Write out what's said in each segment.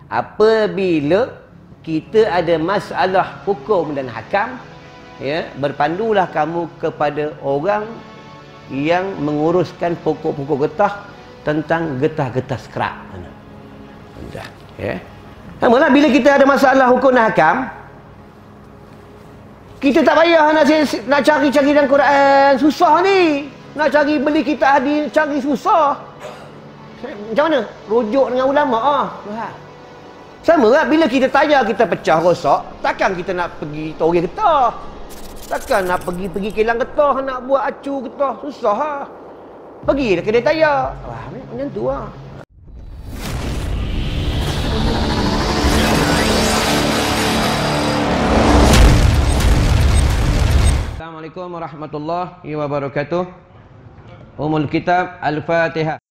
apabila kita ada masalah hukum dan hakam, ya, berpandulah kamu kepada orang yang menguruskan pokok-pokok getah tentang getah-getah sekerak. Ya. Malah bila kita ada masalah hukum dan hakam, kita tak payah nak cari-cari dalam Quran. Susah ni. Nak cari beli kitab hadis, cari susah. Macam mana? Rujuk dengan ulama. Sama lah bila kita tayar, kita pecah rosak, takkan kita nak pergi toreh getah. Takkan nak pergi kilang getah, nak buat acu getah. Susah lah. Pergilah kedai tayar. Wah, macam tu lah. Assalamualaikum warahmatullahi wabarakatuh. Umul Kitab Al-Fatihah.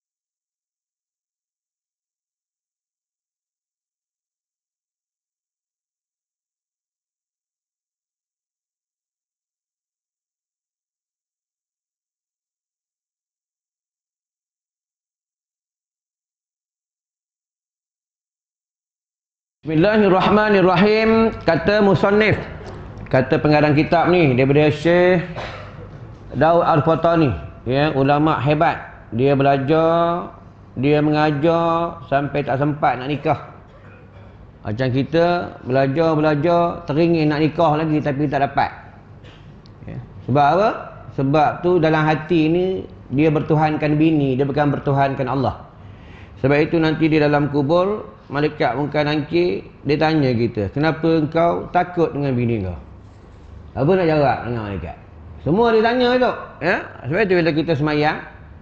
Bismillahirrahmanirrahim. Kata musannif, kata pengarang kitab ni daripada Syekh Daud Al-Fatani, ya, ulama hebat. Dia belajar, dia mengajar sampai tak sempat nak nikah. Macam kita belajar teringin nak nikah lagi tapi tak dapat. Ya. Sebab apa? Sebab tu dalam hati ni dia bertuhankan bini, dia bukan bertuhankan Allah. Sebab itu nanti di dalam kubur, malaikat Munkar Nakir dia tanya kita, kenapa engkau takut dengan bini kau? Apa nak jawab dengan malaikat? Semua dia tanya tu, ya. Sebab itu bila kita semayang,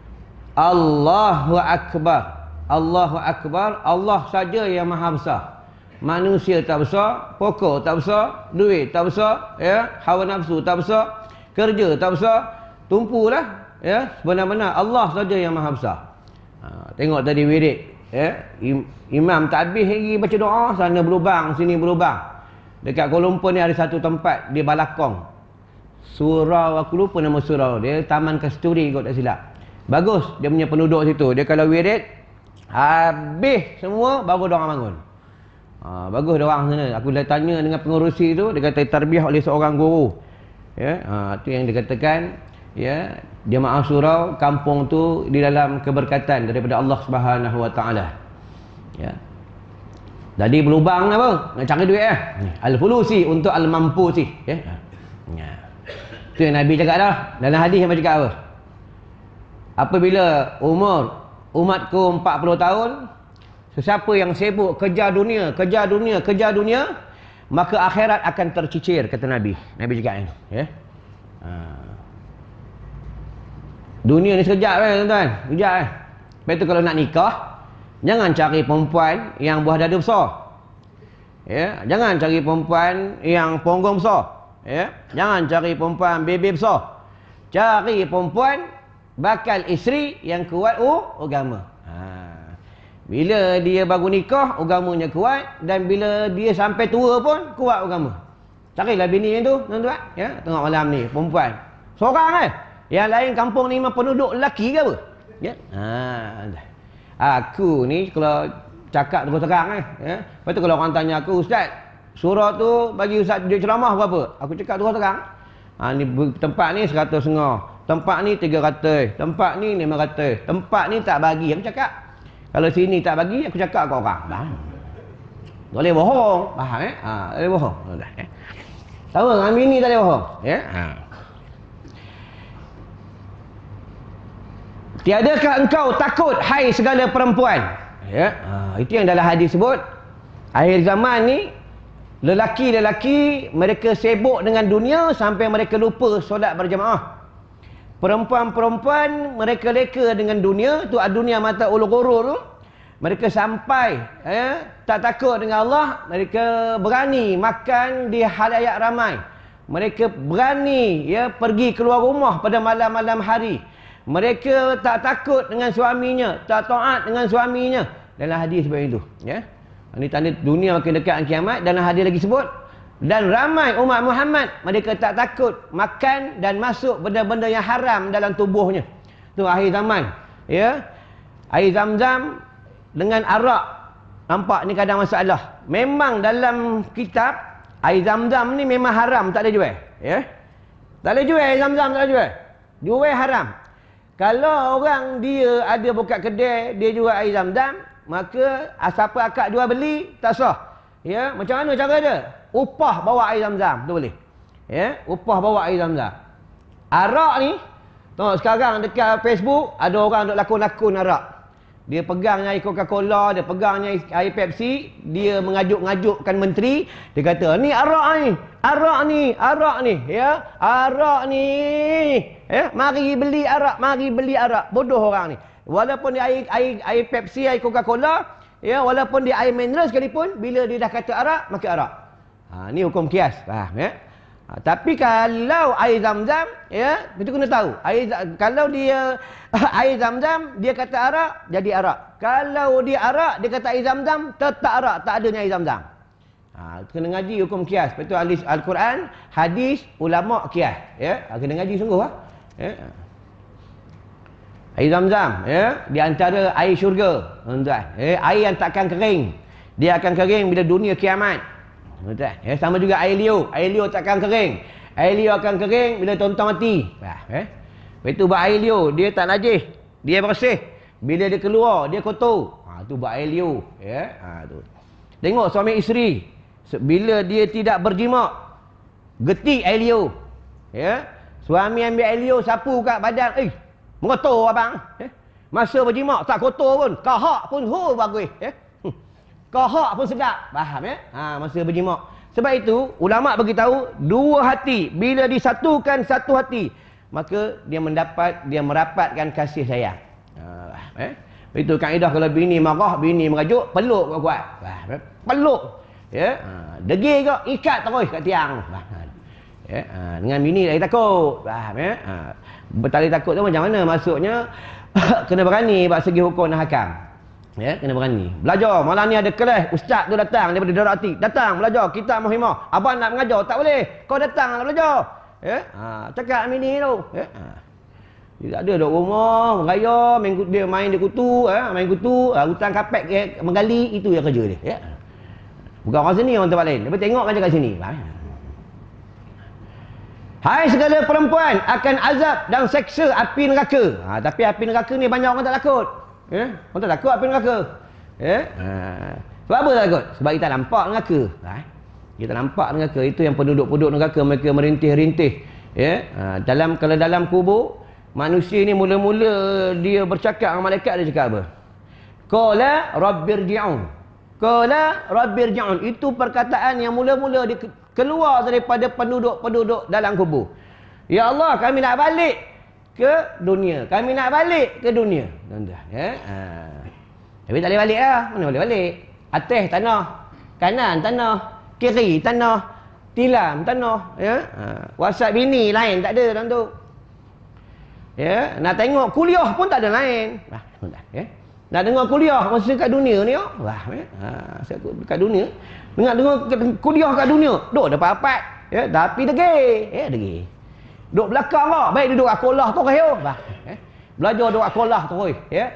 Allahu Akbar, Allahu Akbar, Allah saja yang maha besar. Manusia tak besar, pokok tak besar, duit tak besar, ya, hawa nafsu tak besar, kerja tak besar, tumpulah, ya. Benar-benar Allah saja yang maha besar. Tengok tadi wirid, ya, imam tak habis lagi baca doa, sana berlubang, sini berlubang. Dekat Kuala Lumpur ni ada satu tempat di Balakong, surau, aku lupa nama surau dia, Taman Kasturi kot tak silap. Bagus dia punya penduduk situ. Dia kalau wirid habis semua baru dia orang bangun. Bagus dia orang sana. Aku dah tanya dengan pengurusi tu, dia kata tarbiyah oleh seorang guru, ya. Tu yang dikatakan, ya, jemaah surau kampung tu di dalam keberkatan daripada Allah Subhanahu Wa Taala. Ya. Jadi berlubang apa? Nak cari duit lah. Al-fulusi untuk al-mampu sih, ya. Ya. Tu yang Nabi cakap dah. Dalam hadis yang cakap apa? Apabila umur umatku 40 tahun, sesiapa yang sibuk kejar dunia, maka akhirat akan tercicir, kata Nabi. Nabi cakap ni, ya. Dunia ni sekejap kan, tuan-tuan? Sekejap kan? Lepas tu kalau nak nikah, jangan cari perempuan yang buah dada besar. Ya, jangan cari perempuan yang punggung besar. Ya, jangan cari perempuan bebek besar. Cari perempuan bakal isteri yang kuat agama. Bila dia baru nikah, agamanya kuat, dan bila dia sampai tua pun kuat agama. Carilah bini yang tu, tuan-tuan. Ya, tengok malam ni perempuan seorang kan? Yang lain kampung ni memang penduduk lelaki ke apa? Ya. Aku ni kalau cakap terus terang ya. Lepas tu kalau orang tanya aku, Ustaz, surah tu bagi Ustaz dia ceramah berapa? Aku cakap terus terang. Ni tempat ni 150. Tempat ni 300. Tempat ni 500. Tempat ni tak bagi. Aku cakap. Kalau sini tak bagi, aku cakap kat orang. Faham? Tak boleh bohong. Faham tak boleh bohong. Tahu dengan bini tak boleh bohong. Ya. Tiadakah engkau takut, hai segala perempuan? Ya. Itu yang dalam hadis sebut. Akhir zaman ni, lelaki-lelaki mereka sibuk dengan dunia sampai mereka lupa solat berjamaah. Perempuan-perempuan mereka leka dengan dunia, tu dunia mata ulu ghurur tu. Mereka sampai, ya, tak takut dengan Allah, mereka berani makan di halayak ramai. Mereka berani, ya, pergi keluar rumah pada malam-malam hari. Mereka tak takut dengan suaminya, tak taat dengan suaminya. Dalam hadis seperti itu, ya. Ini tanda dunia makin dekat dengan kiamat. Dalam hadis lagi sebut, dan ramai umat Muhammad mereka tak takut makan dan masuk benda-benda yang haram dalam tubuhnya. Tu akhir zaman, ya. Air Zam-Zam dengan arak nampak ni kadang masalah. Memang dalam kitab air zam-zam ni memang haram, tak ada jual. Ya. Tak ada jual air zam-zam, tak ada jual. Jual haram. Kalau orang dia ada buka kedai, dia jual air zam-zam, maka siapa akak jual beli tak sah. Ya, macam mana cara dia? Upah bawa air zam-zam, tu boleh. Ya, upah bawa air zam-zam. Arak ni, tengok sekarang dekat Facebook ada orang duk lakon-lakon arak. Dia pegangnya air Coca-Cola, dia pegangnya air Pepsi, dia mengajuk-ngajukkan menteri, dia kata, ni arak ni, arak ni, arak ni, ya, arak ni. Ya, mari beli arak, mari beli arak. Bodoh orang ni. Walaupun dia air Pepsi, air Coca-Cola, ya, walaupun dia air mineral sekalipun, bila dia dah kata arak, maka arak. Ni hukum kias, faham ya? Tapi kalau air zam-zam, ya, itu kena tahu. Kalau dia air zam-zam, dia kata arak, jadi arak. Kalau dia arak, dia kata air zam-zam, tetap arak, tak adanya air zam-zam. Kena ngaji hukum kias. Betul Al-Quran, hadis, ulama kias. Ya, kena ngaji sungguh lah. Ya. Air zam-zam, ya, di antara air syurga, tuan-tuan. Air yang takkan kering. Dia akan kering bila dunia kiamat. Betul. Ya, sama juga air liur. Air liur takkan kering. Air liur akan kering bila tuan-tuan mati. Itu buat air liur, dia tak najis, dia bersih. Bila dia keluar, dia kotor. Tu buat air liur. Ya, tu. Tengok suami isteri, bila dia tidak berjima, getik air liur. Ya, suami ambil air liur sapu kat badan, mengotor abang. Masa berjima tak kotor pun, kahak pun bagus. Kahak pun sedap. Faham ya? Masa berjima. Sebab itu ulama bagi tahu dua hati bila disatukan satu hati, maka dia merapatkan kasih sayang. Itu kaedah kalau bini marah, bini merajuk, peluk kuat-kuat. Peluk. Ya. Degil ke ikat terus kat tiang. Ya. Dengan bini lagi takut. Faham ya? Bertali takut tu macam mana? Maksudnya kena berani bab segi hukum dan hakam. Ya, kena berani. Belajar. Malam ni ada kelas, ustaz tu datang daripada Darul Atik. Datang belajar kitab Muhimmah. Abang nak mengajar, tak boleh. Kau datang nak belajar. Ya. Cakap Amini tu. Ya. Dia tak ada duduk rumah, raya, dia main dia kutu, main kutu, hutang kapek menggali, itu yang kerja dia. Ya. Bukan orang sini, orang tempat lain. Dia tengok aja kat sini. Hai segala perempuan akan azab dan seksa api neraka. Tapi api neraka ni banyak orang tak takut. Ya, orang tak takut api neraka. Ya. Sebab apa tak takut? Sebab kita nampak neraka. Kita nampak neraka. Itu yang penduduk-penduduk neraka mereka merintih-rintih. Ya. Kalau dalam kubur, manusia ni mula-mula dia bercakap dengan malaikat, dia cakap apa? Qala rabbirji'un. Qala rabbirji'un. Itu perkataan yang mula-mula dia keluar daripada penduduk-penduduk dalam kubur. Ya Allah, kami nak balik ke dunia. Kami nak balik ke dunia. Tuan-tuan, ya. Tapi tak boleh balik lah. Mana boleh balik? Atas tanah, kanan tanah, kiri tanah, tilam tanah, ya. WhatsApp bini lain tak ada tuan tu. Ya, nak tengok kuliah pun tak ada lain. Tuan-tuan, ya. Nak dengar kuliah masa kat dunia ni, ya. Kat dunia. Dengar kuliah kat dunia. Duk dapat apa? Ya, tapi degil. Ya, degil. Duk belakang lah. Baik dia duduk akolah terus yo. Belajar duduk akolah terus, ya.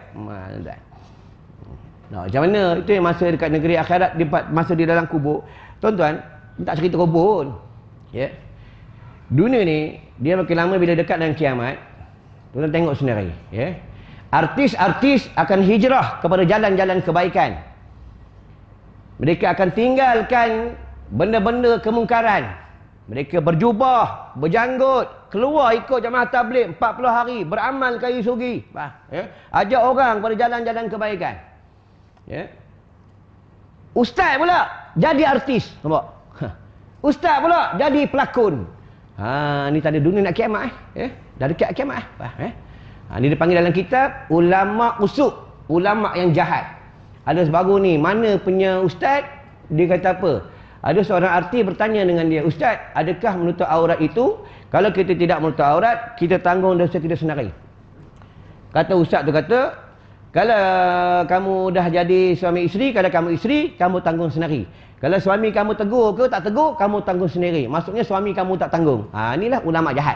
Macam mana? Itu yang masa dekat negeri akhirat, masa di dalam kubur. Tuan-tuan, tak cerita kubur pun. Ya. Dunia ni dia makin lama bila dekat dengan kiamat, tuan-tuan tengok sendiri, ya. Artis-artis akan hijrah kepada jalan-jalan kebaikan. Mereka akan tinggalkan benda-benda kemungkaran. Mereka berjubah, berjanggut, keluar ikut jamaah tabligh 40 hari, beramal kayu sugi. Ya. Ajak orang pada jalan-jalan kebaikan. Ya. Ustaz pula jadi artis. Nampak? Ustaz pula jadi pelakon. Ni tanda dunia nak kiamat. Ya. Dah dekat kiamat. Ni dipanggil dalam kitab ulama usuk, ulama yang jahat. Ada sebaru ni, mana punya ustaz? Dia kata apa? Ada seorang artis bertanya dengan dia, Ustaz, adakah menutup aurat itu? Kalau kita tidak menutup aurat, kita tanggung dosa kita sendiri. Kata ustaz tu kata, kalau kamu dah jadi suami isteri, kalau kamu isteri, kamu tanggung sendiri. Kalau suami kamu tegur ke tak tegur, kamu tanggung sendiri. Maksudnya suami kamu tak tanggung. Inilah ulama jahat.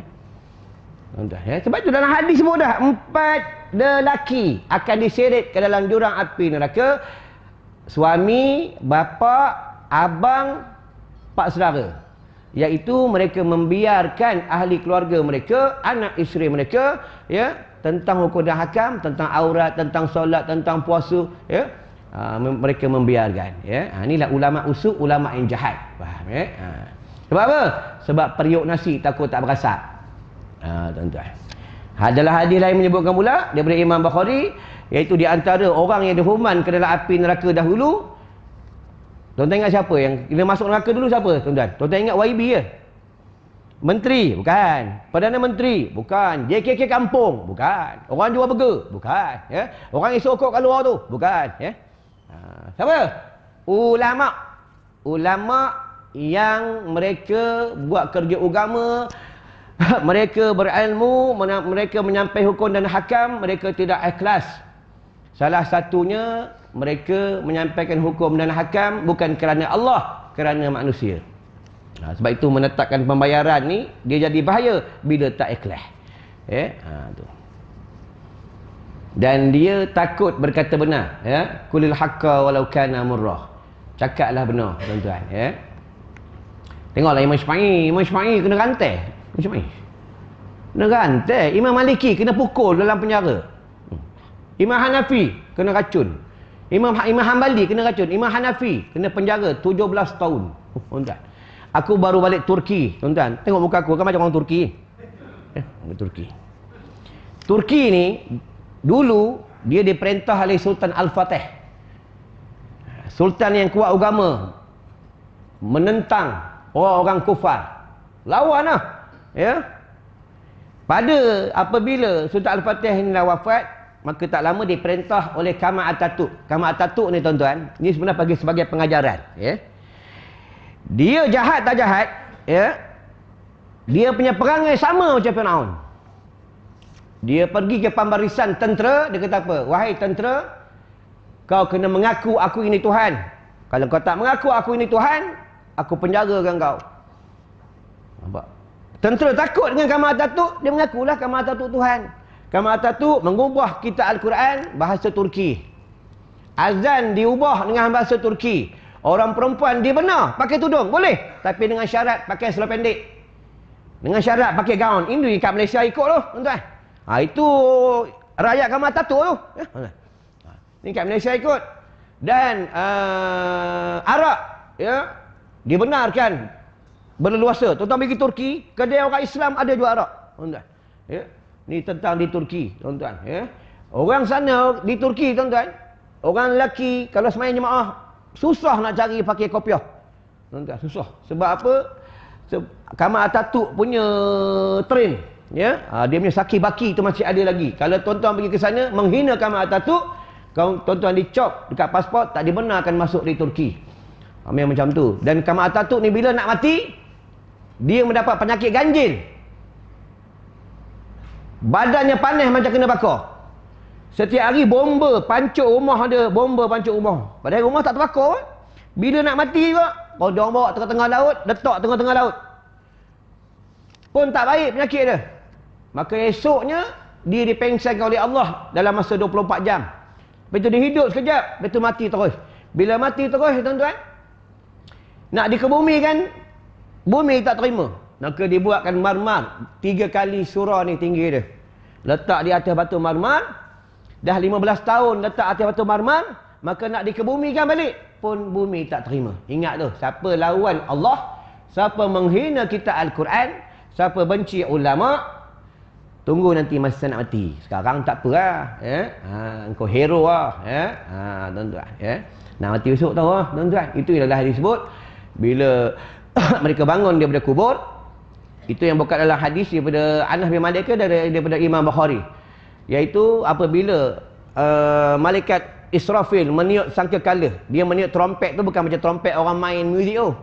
Sebab itu dalam hadis semua dah 4 lelaki akan diseret ke dalam jurang api neraka. suami, bapa, abang, pak saudara. Iaitu mereka membiarkan ahli keluarga mereka, anak isteri mereka, ya, tentang hukum dan hakam, tentang aurat, tentang solat, tentang puasa, ya. Mereka membiarkan, ya. Inilah ulama usuk, ulama yang jahat. Faham, ya? Sebab apa? Sebab periuk nasi takut tak berasap. Tuan-tuan. Adalah hadis lain menyebutkan pula daripada Imam Bukhari, iaitu di antara orang yang dihukuman ke dalam api neraka dahulu. Tuan-tuan ingat siapa yang kena masuk neraka dulu, siapa tuan-tuan? Tuan-tuan ingat YB ke? Menteri? Bukan. Perdana Menteri? Bukan. JKK kampung? Bukan. Orang jual burger? Bukan. Ya? Orang yang sokok kat luar tu? Bukan. Ya? Siapa? Ulama. Ulama yang mereka buat kerja agama, mereka berilmu, mereka menyampai hukum dan hakam, mereka tidak ikhlas. Salah satunya, mereka menyampaikan hukum dan hakam bukan kerana Allah, kerana manusia. Sebab itu menetapkan pembayaran ni, dia jadi bahaya bila tak ikhlas. Tu. Dan dia takut berkata benar. Ya? Kulil haqqa walau kana murrah. Cakaplah benar, tuan-tuan. Ya? Tengoklah Imam Syafi'i. Imam Syafi'i kena rantai. Imam Syafi'i kena rantai. Imam Maliki kena pukul dalam penjara. Imam Hanafi kena racun. Imam Hanbali kena racun. Imam Hanafi kena penjara 17 tahun. Tuan-tuan. Aku baru balik Turki, tuan-tuan. Tengok muka aku kan macam orang Turki. Turki. Turki ni dulu dia diperintah oleh Sultan Al-Fatih. Sultan yang kuat agama, menentang orang-orang kufar. Lawanlah. Ya. Pada apabila Sultan Al-Fatih ni dah wafat, maka tak lama diperintah oleh Kamal Atatürk. Kamal Atatürk ni tuan-tuan, ni sebenarnya bagi sebagai pengajaran, ya. Dia jahat tak jahat, ya. Dia punya perangai sama macam Firaun. Dia pergi ke pembarisan tentera, dia kata apa? Wahai tentera, kau kena mengaku aku ini Tuhan. Kalau kau tak mengaku aku ini Tuhan, aku penjarakan kau. Nampak? Tentera takut dengan Kamal Atatürk, dia mengakulah Kamal Atatürk Tuhan. Kamal Atatürk mengubah kitab Al-Quran bahasa Turki. Azan diubah dengan bahasa Turki. Orang perempuan dia benar pakai tudung, boleh. Tapi dengan syarat pakai seluar pendek. Dengan syarat pakai gaun. Ini kat Malaysia ikut tu, tuan-tuan. Itu rakyat Kamal Atatürk tu. Ini kat Malaysia ikut. Dan Arab, ya, dibenarkan berleluasa. Tuan-tuan pergi Turki, kedai orang Islam ada jual Arab, tuan-tuan. Ya. Ni tentang di Turki, tuan-tuan. Ya. Orang sana di Turki, tuan-tuan, orang lelaki kalau sembahyang jemaah susah nak cari pakai kopiah, tuan-tuan, susah. Sebab apa? Kamal Atatürk punya train, ya, dia punya saki baki tu masih ada lagi. Kalau tuan-tuan pergi ke sana menghina Kamal Atatürk, tuan-tuan dicop dekat pasport, tak dibenarkan masuk di Turki. Memang macam tu. Dan Kamal Atatürk ni bila nak mati, dia mendapat penyakit ganjil. Badannya panas macam kena bakar. Setiap hari bomba pancuk rumah dia, bomba pancuk rumah. Padahal rumah tak terbakar. Bila nak mati juga, kalau dia orang bawa tengah-tengah laut, letak tengah-tengah laut, pun tak baik penyakit dia. Maka esoknya dia dipengsankan oleh Allah dalam masa 24 jam. Lepas tu dia hidup sekejap, lepas tu mati terus. Bila mati terus, tuan-tuan, nak dikebumikan, bumi tak terima. Maka dibuatkan marmar. 3 kali surah ni tinggi dia. Letak di atas batu marmar. Dah 15 tahun letak atas batu marmar. Maka nak dikebumikan balik, pun bumi tak terima. Ingat tu, siapa lawan Allah, siapa menghina kitab Al-Quran, siapa benci ulama, tunggu nanti masa nak mati. Sekarang tak apa lah, ya? Engkau hero lah, ya? Tuan-tuan, ya? Nak mati besok tahu lah, tuan-tuan. Itu ialah disebut bila mereka bangun daripada kubur. Itu yang bukan dalam hadis daripada Anas bin Malik daripada Imam Bukhari. Iaitu apabila malaikat Israfil meniup sangkakala. Dia meniup trompet tu bukan macam trompet orang main muzik tu.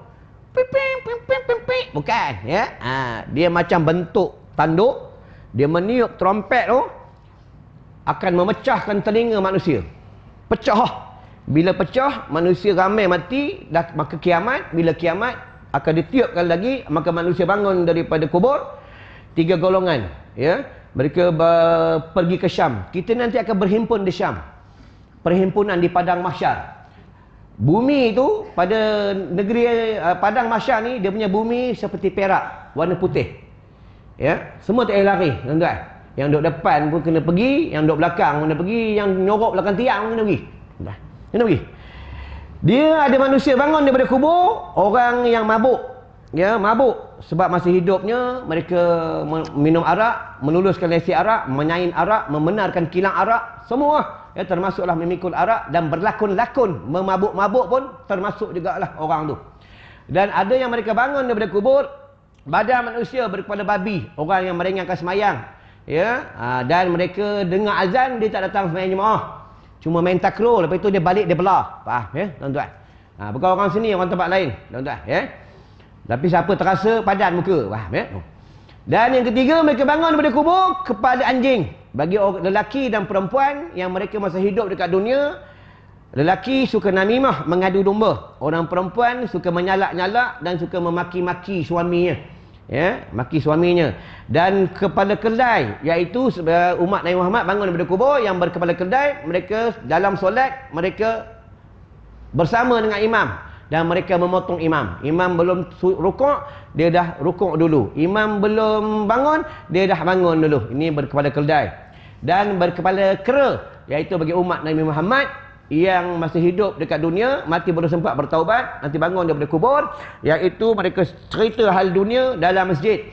Bukan, ya. Dia macam bentuk tanduk. Dia meniup trompet tu akan memecahkan telinga manusia. Pecah. Bila pecah, manusia ramai mati, maka kiamat. Bila kiamat akan ditiupkan lagi, maka manusia bangun daripada kubur. 3 golongan, ya. Mereka pergi ke Syam. Kita nanti akan berhimpun di Syam. Perhimpunan di padang mahsyar. Bumi tu pada negeri padang mahsyar ni, dia punya bumi seperti perak, warna putih. Ya, semua tak payah lari, tuan-tuan. Yang duduk depan pun kena pergi, yang duduk belakang pun kena pergi, yang nyorok belakang tiang pun kena pergi. Tuan-tuan, kena pergi. Dia ada manusia bangun daripada kubur, orang yang mabuk. Ya, mabuk sebab masa hidupnya mereka minum arak, meluluskan lesi arak, menyain arak, membenarkan kilang arak, semua. Ya, termasuklah memikul arak dan berlakon-lakon memabuk-mabuk pun termasuk jugalah orang tu. Dan ada yang mereka bangun daripada kubur, badan manusia berkepala babi, orang yang meringankan semayang. Ya, dan mereka dengar azan, dia tak datang semayang jemaah. Cuma main takraw, lepas tu dia balik, dia belah. Faham ya, tuan-tuan? Bukan orang sini, orang tempat lain, tuan-tuan, ya. Tapi siapa terasa padan muka, faham ya? Dan yang ketiga, mereka bangun daripada kubur kepala anjing. Bagi orang lelaki dan perempuan yang mereka masa hidup dekat dunia, lelaki suka namimah, mengadu domba. Orang perempuan suka menyalak-nyalak dan suka memaki-maki suaminya. Ya, maki suaminya. Dan kepala kedai, iaitu umat Nabi Muhammad bangun daripada kubur yang berkepala kedai, mereka dalam solat mereka bersama dengan imam dan mereka memotong imam. Imam belum rukuk, dia dah rukuk dulu. Imam belum bangun, dia dah bangun dulu. Ini berkepala keldai. Dan berkepala kera, iaitu bagi umat Nabi Muhammad yang masih hidup dekat dunia, mati belum sempat bertaubat, nanti bangun daripada kubur, iaitu mereka cerita hal dunia dalam masjid.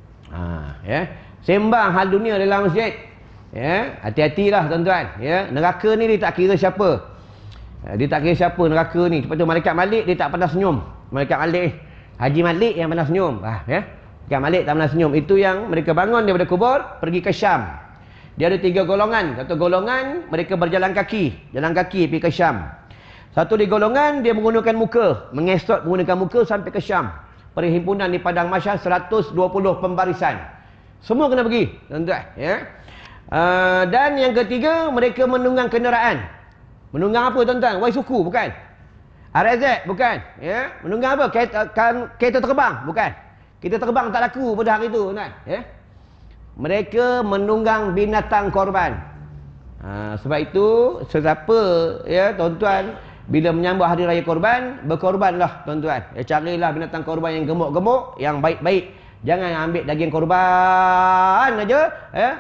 Ya, sembang hal dunia dalam masjid. Ya, hati-hatilah tuan-tuan. Ya, neraka ni dia tak kira siapa. Dia tak kira siapa neraka ni. Lepas tu malaikat Malik dia tak pernah senyum. Malaikat Malik, Haji Malik yang pernah senyum. Ya, malaikat Malik tak pernah senyum. Itu yang mereka bangun daripada kubur, pergi ke Syam. Dia ada 3 golongan. Satu golongan mereka berjalan kaki, jalan kaki pergi ke Syam. Satu di golongan dia menggunakan muka, mengesot menggunakan muka sampai ke Syam. Perhimpunan di padang mahsyar 120 pembarisan. Semua kena pergi, tuan-tuan, ya. Dan yang ketiga, mereka menunggang kenderaan. Menunggang apa, tuan-tuan? Waisuku bukan? RZ bukan, ya. Menunggang apa? Kereta terbang bukan? Kita terbang tak laku pada hari itu, tuan-tuan, ya. Mereka menunggang binatang korban. Sebab itu sesiapa, ya, tuan-tuan, bila menyambut hari raya korban, berkorbanlah, tuan-tuan. Ya, carilah binatang korban yang gemuk-gemuk, yang baik-baik. Jangan ambil daging korban aja, ya.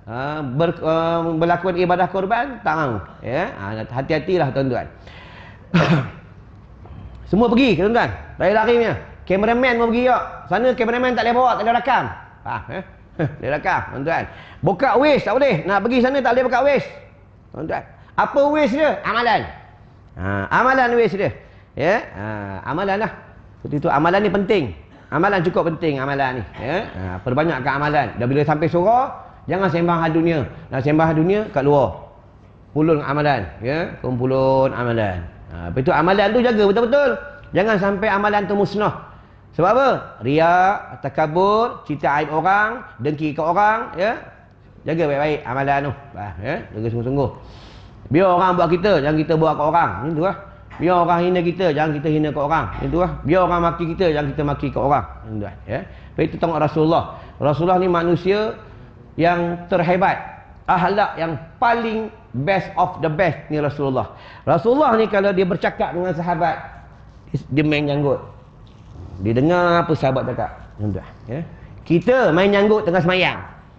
Berlakuan ibadah korban tak mahu, ya. Hati-hatilah, tuan-tuan. Semua pergi, tuan-tuan. Lari-lari punya. Kameraman pun pergi tak. Sana kameraman tak boleh bawa, tak boleh rakam. Dia rakam, tuan-tuan. Buka waste tak boleh. Nak pergi sana tak boleh buka waste, tuan-tuan. Apa waste dia? Amalan. Amalan waste dia. Ya, amalan lah. Seperti itu, amalan ni penting. Amalan cukup penting, amalan ni. Ya, perbanyakkan amalan. Dan bila sampai surau, jangan sembang hal dunia. Nak sembang hal dunia kat luar. Kumpulun amalan, ya, kumpulun amalan. Lepas itu amalan tu jaga betul-betul. Jangan sampai amalan tu musnah. Sebab apa? Riak, takabur, cerita aib orang, dengki ke orang, ya. Jaga baik-baik amalan tu. Ya, jaga sungguh-sungguh. Biar orang buat kita, jangan kita buat ke orang. Itu lah. Biar orang hina kita, jangan kita hina ke orang. Itu lah. Biar orang maki kita, jangan kita maki ke orang. Itu lah, ya. Lepas itu tengok Rasulullah. Rasulullah ni manusia yang terhebat. Akhlak yang paling best of the best ni Rasulullah. Rasulullah ni kalau dia bercakap dengan sahabat, dia main janggut. Dia dengar apa sahabat cakap. Ya. Kita main janggut tengah semayang.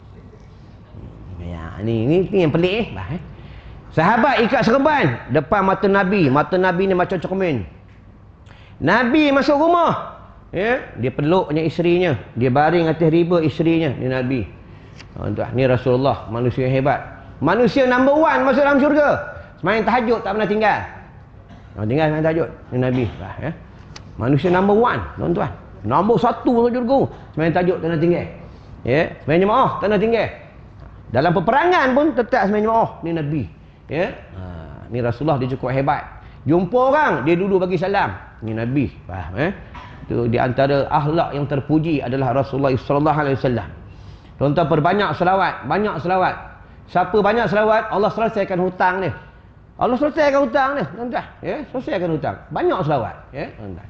Ya, ni yang pelik eh. Sahabat ikat serban depan mata Nabi. Mata Nabi ni macam cermin. Nabi masuk rumah. Ya, dia peluknya isterinya. Dia baring atas riba isterinya. Ni Nabi. Ni Rasulullah, manusia hebat. Manusia number 1 masuk dalam syurga. Semayang tahajud tak pernah tinggal. Tinggal semayang tahajud. Ni Nabi. Ya. Manusia number 1, tuan-tuan. Nombor 1 masuk syurga. Semayang tahajud tak pernah tinggal. Ya, semayang jemaah tak pernah tinggal. Dalam peperangan pun tetap semayang jemaah. Ni Nabi. Ya. Ni Rasulullah, dia cukup hebat. Jumpa orang, dia dulu bagi salam. Ni Nabi. Faham, Itu di antara akhlak yang terpuji adalah Rasulullah sallallahu alaihi wasallam. Tuan-tuan, perbanyak selawat, banyak selawat. Siapa banyak selawat, Allah selesaikan hutang dia. Allah selesaikan hutang dia, tuan-tuan. Ya, selesaikan hutang. Banyak selawat, ya, tuan-tuan.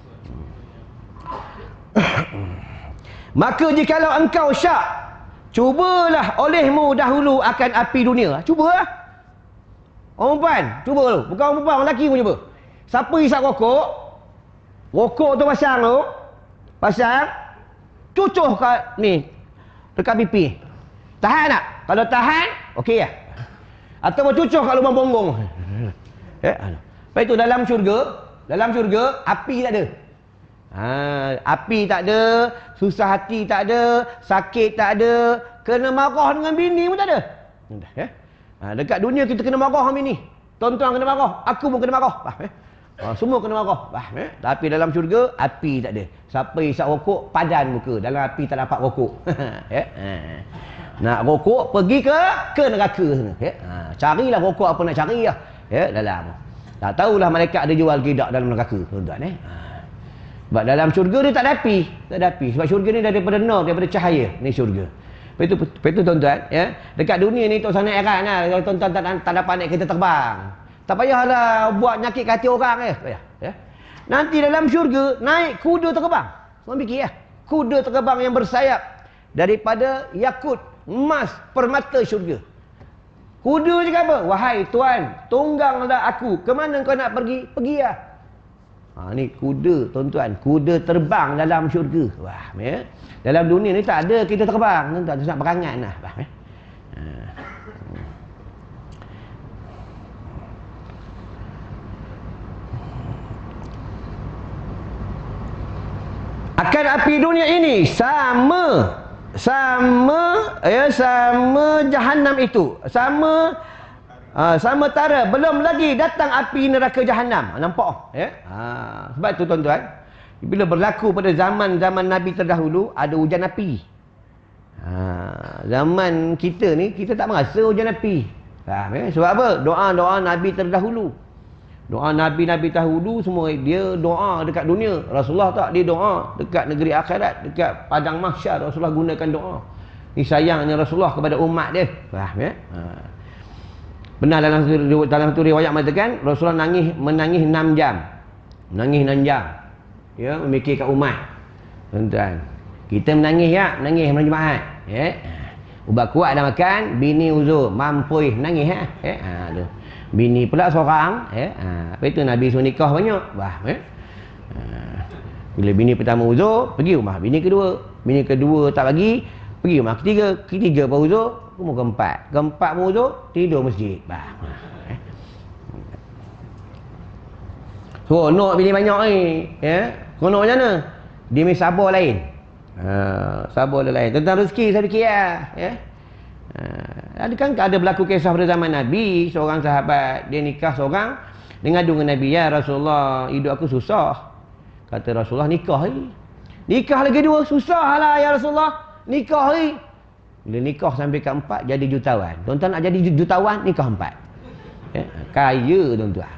Maka jikalau engkau syak, cubalah olehmu dahulu akan api dunia. Cubalah. Orang perempuan, cuba dulu. Bukan orang perempuan, orang lelaki pun cuba. Siapa isap rokok? Rokok tu pasang cucuh kat ni dekat pipi. Tahan tak? Kalau tahan, okey lah. Atau bercucuh kat lubang punggung. Lepas itu dalam syurga api tak ada. Api tak ada, susah hati tak ada, sakit tak ada, kena marah dengan bini pun tak ada. Dekat dunia kita kena marah dengan bini. Tuan-tuan kena marah, aku pun kena marah. Semua kena marah. Tapi dalam syurga api tak ada. Siapa isap rokok padan muka, dalam api tak dapat rokok. Nak rokok pergi ke neraka sana. Carilah rokok apa nak cari lah. Dalam. Tak tahulah malaikat ada jual ke tak dalam neraka, tuan-tuan. Sebab dalam syurga dia tak ada api. Sebab syurga ni daripada nur, daripada cahaya. Ni syurga. Lepas itu tuan-tuan, dekat dunia ni tak usah naik erat lah. Kalau tuan-tuan tak dapat naik kereta terbang, tak payahlah buat nyakit ke hati orang. Nanti dalam syurga naik kuda terbang. Semua fikir ya. Kuda terbang yang bersayap daripada yakut, emas, permata syurga. Kuda cakap apa? Wahai tuan, tungganglah aku. Ke mana kau nak pergi? Pergi lah. Ni kuda, tuan-tuan. Kuda terbang dalam syurga. Wah, dalam dunia ni tak ada kita terbang. Tuan-tuan, nak berangan lah. Akan api dunia ini sama Jahannam itu, sama tara, belum lagi datang api neraka Jahannam. Nampak? Sebab itu tuan-tuan, bila berlaku pada zaman Nabi terdahulu ada hujan api. Zaman kita ni kita tak merasa hujan api. Sebab apa? Doa Nabi terdahulu. Doa Nabi-Nabi terdahulu semua dia doa dekat dunia. Rasulullah tak, dia doa dekat negeri akhirat, dekat padang mahsyar Rasulullah gunakan doa. Ni sayangnya Rasulullah kepada umat dia. Faham ya? Benar dalam satu riwayat mengatakan Rasulullah menangis 6 jam. Menangis 6 jam. Ya, memikirkan umat. Tuan-tuan, kita menangis malam Jumaat. Ubat kuat dah makan, bini uzur, mampui nangis bini pula seorang, apa itu Nabi suruh nikah banyak. Bila bini pertama uzur, pergi rumah bini kedua tak bagi, pergi rumah ketiga baru uzur, rumah keempat pun uzur, tidur masjid. Seronok bini banyak ni, seronok macam mana? Dia mesti sabar lain. Sabar lain. Tentang rezeki saya fikir ada berlaku kisah pada zaman Nabi, seorang sahabat dia nikah seorang, dia ngadu dengan Nabi, ya Rasulullah, hidup aku susah. Kata Rasulullah, nikah lagi dua, susah lah ya Rasulullah, nikah lagi. Bila nikah sampai ke 4 jadi jutawan. Tuan-tuan nak jadi jutawan, nikah 4. Kaya tuan-tuan.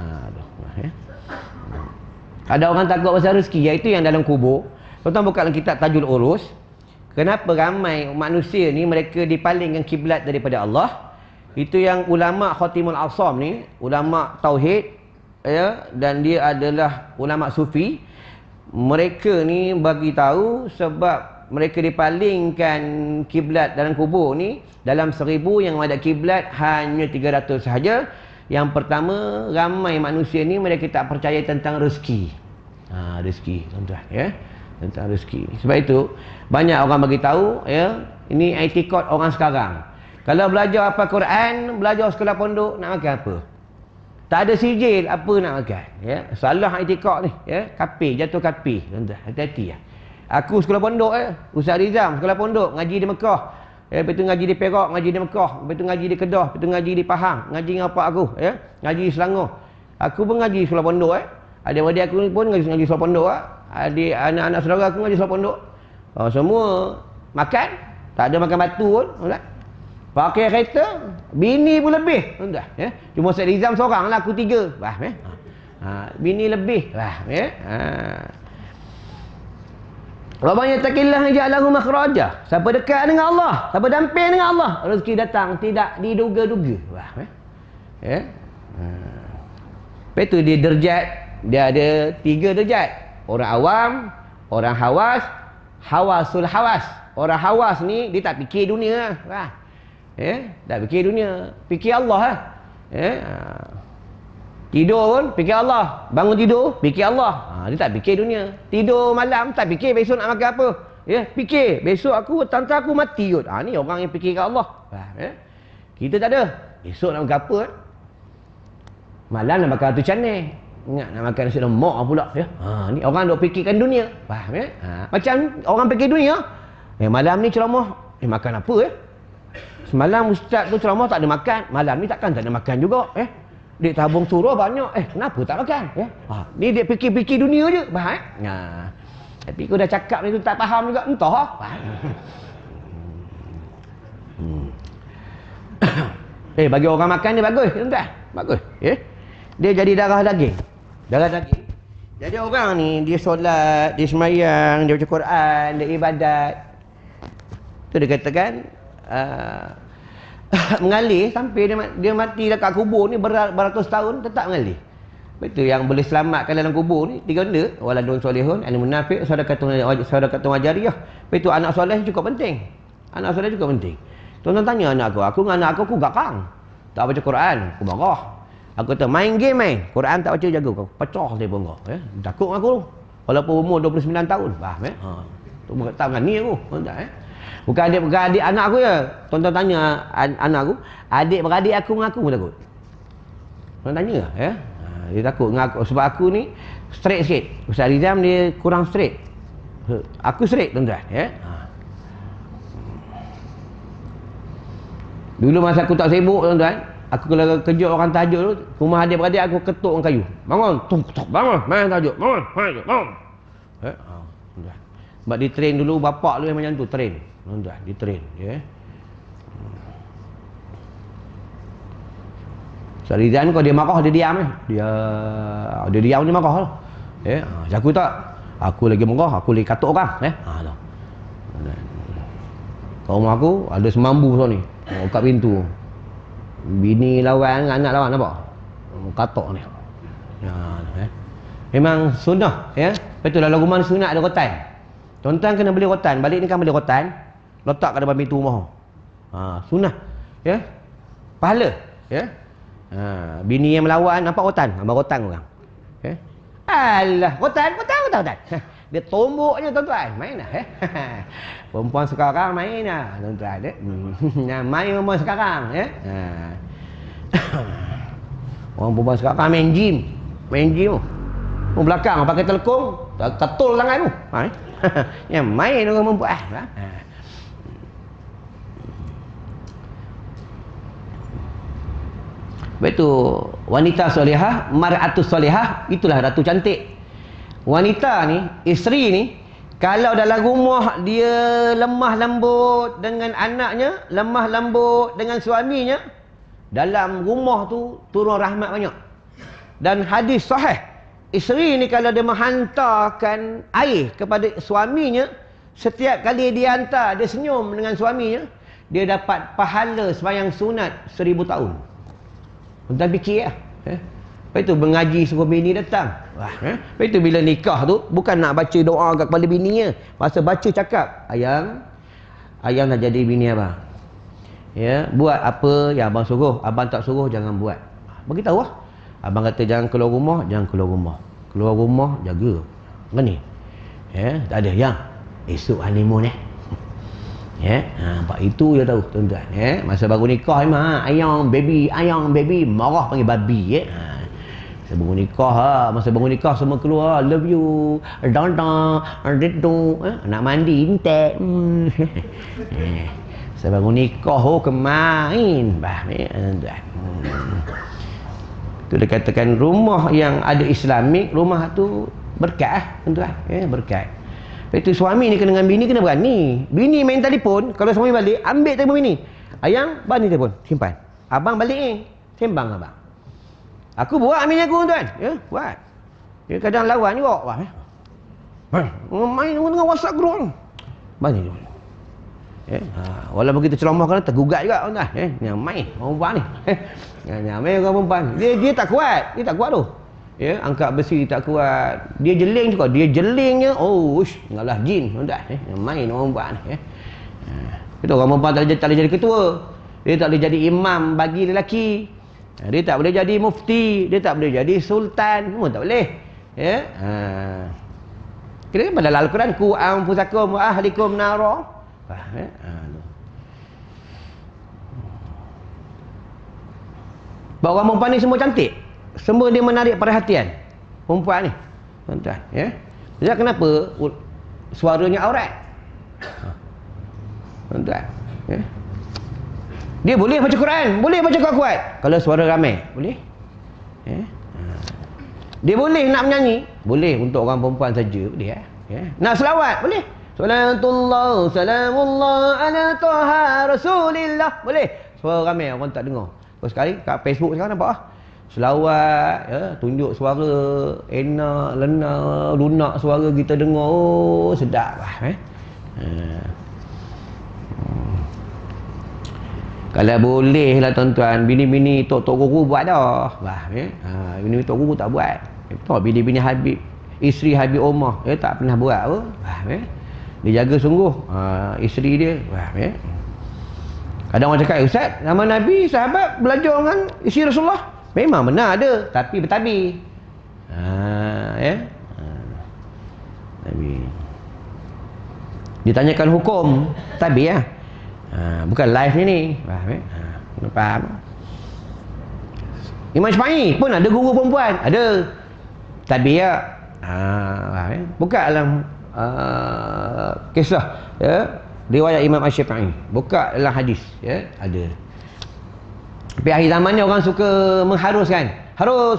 Ada orang takut pasal rezeki, iaitu yang dalam kubur. Tuan-tuan buka dalam kitab Tajul Urus. Kenapa ramai manusia ni mereka dipalingkan kiblat daripada Allah? Itu yang ulama Khatimul Asam ni, ulama tauhid dan dia adalah ulama sufi. Mereka ni bagi tahu sebab mereka dipalingkan kiblat dalam kubur ni, dalam 1000 yang ada kiblat hanya 300 sahaja. Yang pertama, ramai manusia ni mereka tak percaya tentang rezeki. Rezeki tuan-tuan tentang rezeki. Sebab itu banyak orang bagi tahu ini etikot orang sekarang. Kalau belajar apa Quran, belajar sekolah pondok, nak makan apa? Tak ada sijil, apa nak makan? Salah etikot ni, kafir, jatuh kafir. Tuan-tuan, hati-hati ya. Aku sekolah pondok Ustaz Rizam sekolah pondok, ngaji di Mekah. Lepas tu ngaji di Perak, ngaji di Mekah, lepas tu ngaji di Kedah, lepas tu ngaji di Pahang, ngaji dengan apa aku, ngaji di Selangor. Aku pun ngaji sekolah pondok Adik-adik aku pun ngaji sekolah pondok Adik anak-anak saudara aku ngaji sekolah pondok. Semua makan, tak ada makan batu pun, tuan. Pakai kereta, bini pun lebih, tuan. Cuma Ustaz Rizam seorang lah, aku 3. Bini lebih. Rabbana yattaqillah ja'alahu makhraja. Siapa dekat dengan Allah, siapa damping dengan Allah, rezeki datang tidak diduga-duga. Lepas tu dia derajat, dia ada 3 derajat. Orang awam, orang hawas, hawasul hawas. Orang hawas ni dia tak fikir dunia Tak fikir dunia, fikir Allah Tidur pun fikir Allah. Bangun tidur, fikir Allah. Dia tak fikir dunia. Tidur malam, tak fikir besok nak makan apa. Ya, fikir besok tante aku mati kot. Ni orang yang fikirkan Allah. Ya? Kita tak ada. Besok nak makan apa? Malam nak makan tu canai. Ingat nak makan nasi lemak pula. Ya? Ni orang duk fikirkan dunia. Faham ya? Macam orang fikir dunia. Malam ni ceramah. Makan apa ya? Semalam ustaz tu ceramah tak ada makan. Malam ni takkan tak ada makan juga. Dia tabung surau banyak. Kenapa tak makan? Ni dia fikir-fikir dunia je. Faham? Tapi kau dah cakap ni tu tak faham juga. Entah. Bagi orang makan ni bagus. Tuan-tuan. Bagus. Dia jadi darah daging. Darah daging. Jadi orang ni, dia solat, dia semayang, dia baca Quran, dia ibadat. Tu dia katakan, mengalir sampai dia mati dekat kubur ni beratus tahun tetap mengalir. Betul yang boleh selamatkan dalam kubur ni 3 benda. Waladun solihun, al munafiq, sadaqatun wajariyah. Betul anak soleh cukup penting. Anak soleh cukup penting. Tuan-tuan tanya anak aku dengan anak aku garang. Tak baca Quran, aku marah. Aku kata main game main. Quran tak baca jaga kau. Pecah telefon kau. Takut aku tu. Walaupun umur 29 tahun. Faham tu tak berani aku. Bukan adik-beradik anak aku ya. Tuan-tuan tanya anak aku, adik-beradik aku dengan aku pun takut. Tuan tanya ya. Dia takut dengan aku sebab aku ni straight sikit. Ustaz Rizam dia kurang straight. Aku straight tuan-tuan ya. Dulu masa aku tak sibuk tuan-tuan, aku kalau kejut orang tajuk tu, rumah adik-beradik aku ketuk dengan kayu. Bangun, tuk, bangun, main tajuk. Bangun. Sebab dia train dulu bapak lu yang macam tu train. Tuan-tuan, dia train ya. Sarizan kau dia marah dia diam Dia diam dia marah lah. Aku tak. Aku lagi marah, aku lagi katuk orang Kau rumah aku ada semambu so ni. Kat pintu. Bini lawan dengan anak lawan nampak? Katuk ni. Memang sunnah ya. Betul dalam rumah ni sunat ada rotan. Tuan-tuan kena beli rotan. Balik ni kan beli rotan. Letak kat depan pintu rumah. Sunnah ya. Pahala ya. Bini yang melawan nampak rotan. Abang rotan orang. Alah, rotan. Dia tomboknya tuan-tuan. Main lah perempuan sekarang main lah tuan-tuan main perempuan sekarang ya. Orang perempuan sekarang main gym belakang pakai telekong ketul tangan tu yang main orang perempuan betul. Wanita solehah, mar'atus solehah, itulah ratu cantik. Wanita ni, isteri ni, kalau dalam rumah dia lemah lembut dengan anaknya, lemah lembut dengan suaminya, dalam rumah tu turun rahmat banyak. Dan hadis sahih, isteri ni kalau dia menghantarkan air kepada suaminya, setiap kali dia hantar, dia senyum dengan suaminya, dia dapat pahala sembahyang sunat 1000 tahun. Tuan fikir lah. Lepas itu mengaji suruh bini datang. Lepas itu bila nikah tu, bukan nak baca doa kat kepala bininya. Masa baca cakap, ayang nak jadi bini abang. Ya, buat apa yang abang suruh. Abang tak suruh, jangan buat. Beritahu lah. Abang kata jangan keluar rumah, jangan keluar rumah. Keluar rumah, jaga. Kan ni? Ya, tak ada yang esok honeymoon nampak itu je tahu tuan-tuan masa baru nikah memang ayang baby marah panggil babi masa baru nikah masa baru nikah semua keluar love you nak mandi intek masa baru nikah kemain tuan-tuan tu dia katakan rumah yang ada Islamik rumah tu berkat tuan-tuan berkat. Itu suami ni kena dengan bini kena berani. Bini main telefon, kalau suami balik, ambil telefon bini. Ayang, bani telefon, simpan. Abang balik ni, sembang abang. Aku buat ambil aku tuan. Ya, buat. Dia kadang lawan juga. Main dengan WhatsApp group. Bani tu. Walaupun kita ceramah kan tergugat juga tuan. Yang main orang perempuan ni. Yang main orang perempuan. Dia tak kuat. Dia tak kuat tu. Ya, angkat besi tak kuat. Dia jeling juga. Dia jelingnya, ngalah jin tuan. Main orang perempuan ni. Itu orang perempuan tak boleh jadi ketua. Dia tak boleh jadi imam bagi lelaki. Dia tak boleh jadi mufti, dia tak boleh jadi sultan, semua tak boleh. Ya. Kira pada Al-Quran ku anfusakum wa ahlikum nara. Ya. Bahawa orang perempuan ni semua cantik. Semua dia menarik perhatian. Perempuan ni. Tuan-tuan, ya. Jadi kenapa suaranya aurat? Tuan-tuan, ya. Dia boleh baca Quran, boleh baca Quran kuat. Kalau suara ramai, boleh. Ya. Dia boleh nak menyanyi, boleh untuk orang perempuan saja, boleh ya. Ya. Nak selawat, boleh. Salatullah, salamullah ala taha rasulillah, boleh. Suara ramai orang tak dengar. Terus sekali kat Facebook sekarang nampak ah. Selawat, ya, tunjuk suara enak, lenak, lunak suara kita dengar. Oh, sedap lah. Kalau boleh lah tuan-tuan, bini-bini tok guru buat dah. Bini-bini tok guru tak buat. Betul, bini-bini Habib, isteri Habib Omar, tak pernah buat apa. Dia jaga sungguh isteri dia. Kadang orang cakap, Ustaz, nama Nabi, sahabat belajar dengan isteri Rasulullah. Memang benar ada, tapi bertabir. Nabi. Ditanyakan hukum, tabir lah. Bukan live ni. Faham? Imam Syafi'i pun ada guru perempuan, ada. Tabir lah. Buka dalam kisah, ya, riwayat Imam Syafi'i. Buka dalam hadis, ya, ada. Tapi akhir zaman ni orang suka mengharuskan. Harus.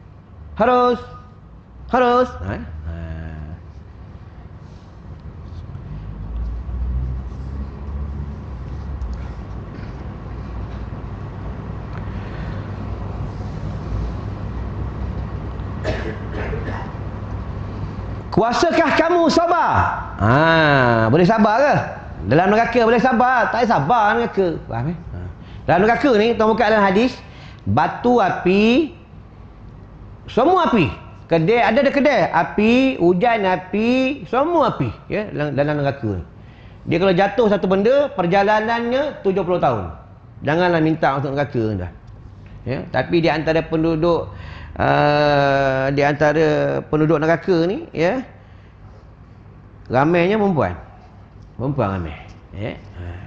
Kuasakah kamu sabar? Boleh sabar ke? Dalam neraka boleh sabar? Tak sabar neraka. Faham eh? Dalam neraka ni, tuan buka dalam hadis, batu api, semua api. Kedai, ada kedai api, hujan api, semua api, ya, dalam neraka ni. Dia kalau jatuh satu benda, perjalanannya 70 tahun. Janganlah minta masuk neraka dah. Ya, tapi di antara penduduk neraka ni, ya, ramainya perempuan ramai, ya.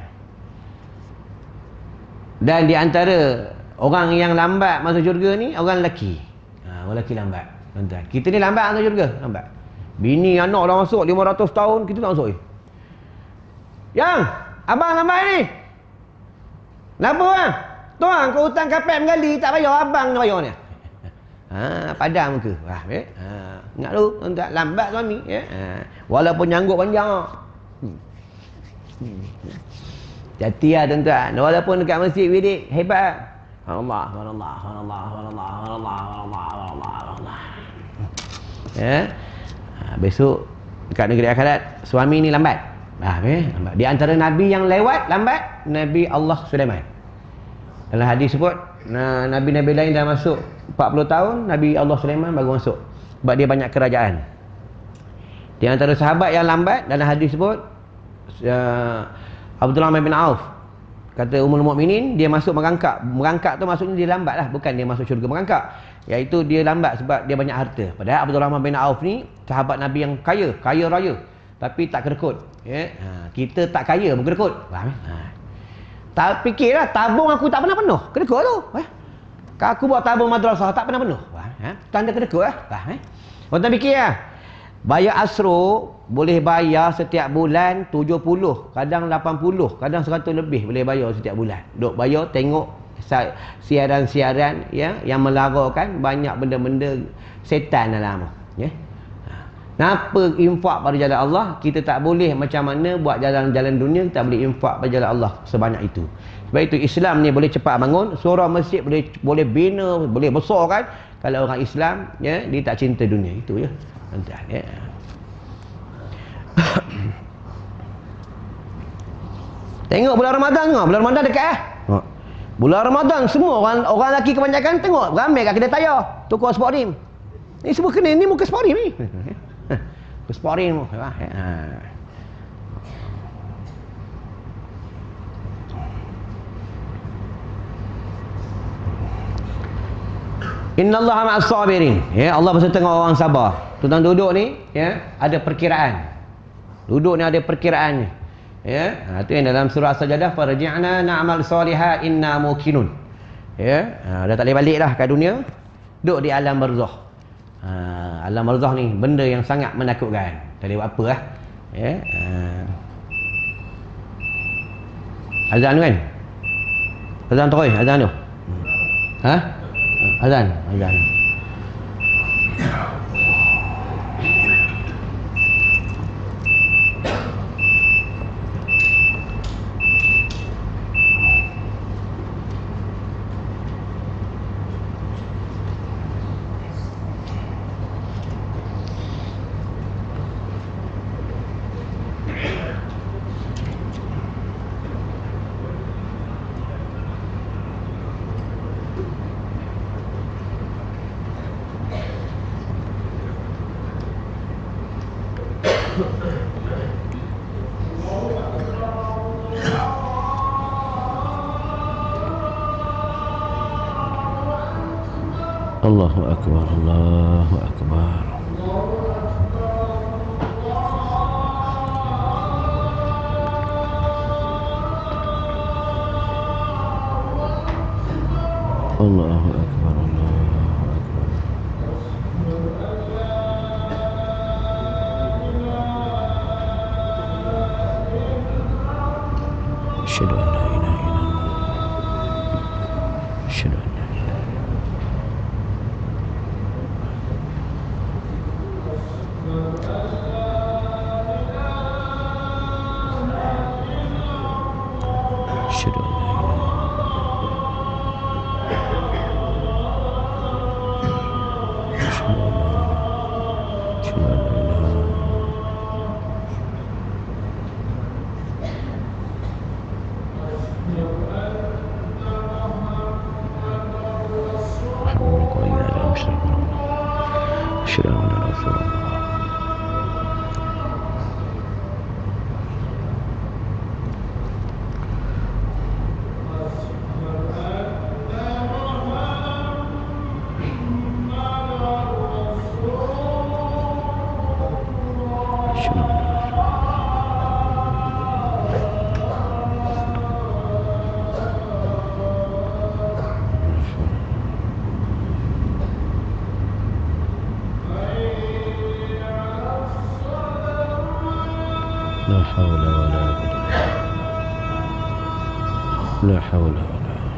Dan di antara orang yang lambat masuk syurga ni, orang lelaki. Orang lelaki lambat, tuan-tuan. Kita ni lambat masuk syurga, lambat. Bini anak dah masuk 500 tahun, kita tak masuk. Yang abang lambat ni. Kenapa bang? Tuan ke hutang kapet menggali tak bayar, abang nak bayar ni. Padam muka. Ingat lu, tuan-tuan, lambat suami, ya. Walaupun nyanggut panjang. Jati lah tuan-tuan. Walaupun dekat masjid wirid, hebat. Allah. Ya. Besok dekat negeri akhirat, suami ni lambat. Lambat. Di antara Nabi yang lewat lambat, Nabi Allah Sulaiman. Dalam hadis sebut, Nabi-Nabi lain dah masuk 40 tahun, Nabi Allah Sulaiman baru masuk. Sebab dia banyak kerajaan. Di antara sahabat yang lambat, dalam hadis sebut, Abdurrahman bin Auf, kata Ummul Mukminin, dia masuk merangkak. Merangkak tu maksudnya dia lambat lah, bukan dia masuk syurga merangkak. Iaitu dia lambat sebab dia banyak harta. Padahal Abdurrahman bin Auf ni sahabat Nabi yang kaya raya, tapi tak kedekut, ya. Kita tak kaya pun kedekut. Faham? Tak fikirlah, tabung aku tak pernah penuh, kedekut tu. Kalau aku buat tabung madrasah tak pernah penuh. Tanda kedekut lah. Faham? Kau tak fikir lah. Bayar asro boleh bayar setiap bulan 70, kadang 80, kadang 100 lebih boleh bayar setiap bulan. Duk bayar tengok siaran-siaran, ya, yang melarakan banyak benda-benda setan dalam, ya. Kenapa infak pada jalan Allah? Kita tak boleh macam mana buat jalan-jalan dunia, kita boleh infak pada jalan Allah sebanyak itu. Sebab itu Islam ni boleh cepat bangun, surau masjid boleh bina, boleh besar kan. Kalau orang Islam, ya, dia tak cinta dunia itu, ya. Tuan-tuan, ya. Tengok bulan Ramadan, bulan Ramadan dekat bulan Ramadan semua orang lelaki kebanyakan tengok ramai kat kedai tayar, toko Sportrim. Ni semua kena, ni muka Sportrim ni. Sportrim. Innallaha ma'as sabirin. Ya, Allah beserta dengan orang sabar. Tuan duduk ni, ya, ada perkiraan. Duduk ni ada perkiraan ni. Ya, itu yang dalam surah As-Sajdah, farji'na na'mal salihan inna muqinun. Ya, dah tak boleh balik dah ke dunia. Duduk di alam barzakh. Alam barzakh ni benda yang sangat menakutkan. Tak boleh buat apa lah. Ya. Azan tu kan? Azan terus, azan tu. Ha? Azan. Allahu Akbar, Allahu Akbar. Allahu Akbar, Allahu Akbar. Asyhadu an la ilaha illallah. Asyhadu an la ilaha illallah. Asyhadu an la لا حول ولا قوة لا حول ولا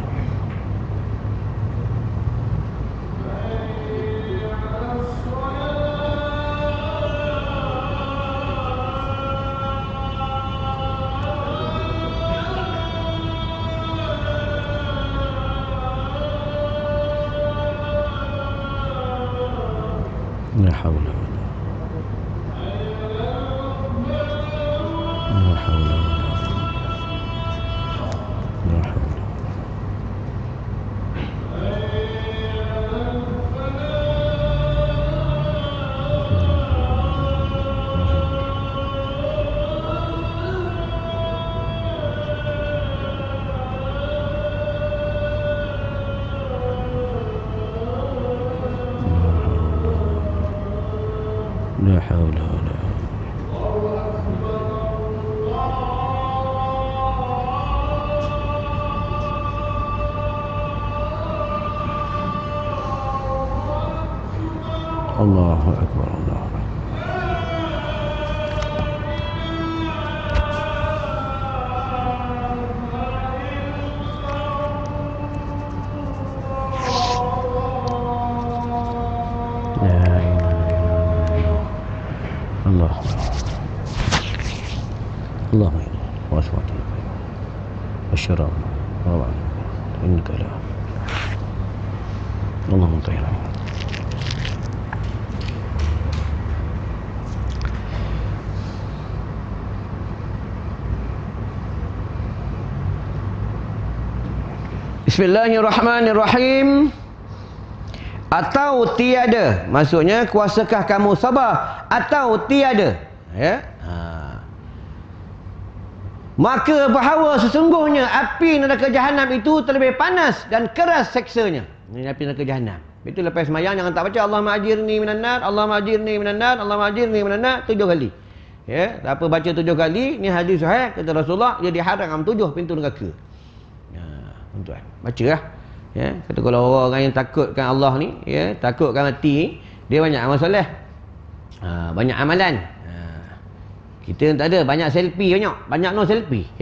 لا حول ولا لا حول ولا لا حول لا حول ولا الله أكبر الله أكبر لا إله إلا الله الله وأصوات والشراب وضع إنك لا اللهم طهرا Bismillahirrahmanirrahim. Atau tiada, maksudnya kuasakah kamu sabar atau tiada, ya? Maka bahawa sesungguhnya api neraka jahanam itu terlebih panas dan keras seksanya. Ini api neraka jahanam. Itu lepas semayang jangan tak baca Allahumma ajirni minan nar, Allahumma ajirni minan nar, Allahumma ajirni minan nar 7 kali. Ya, tak apa baca 7 kali, ni hadis sahih kata Rasulullah, dia diharam 7 pintu neraka. Ya, tuan. Bacalah. Ya, kata kalau orang yang takutkan Allah ni, ya, takutkan mati, dia banyak amal soleh. Banyak amalan. Kita tak ada, banyak selfie banyak no selfie, ya.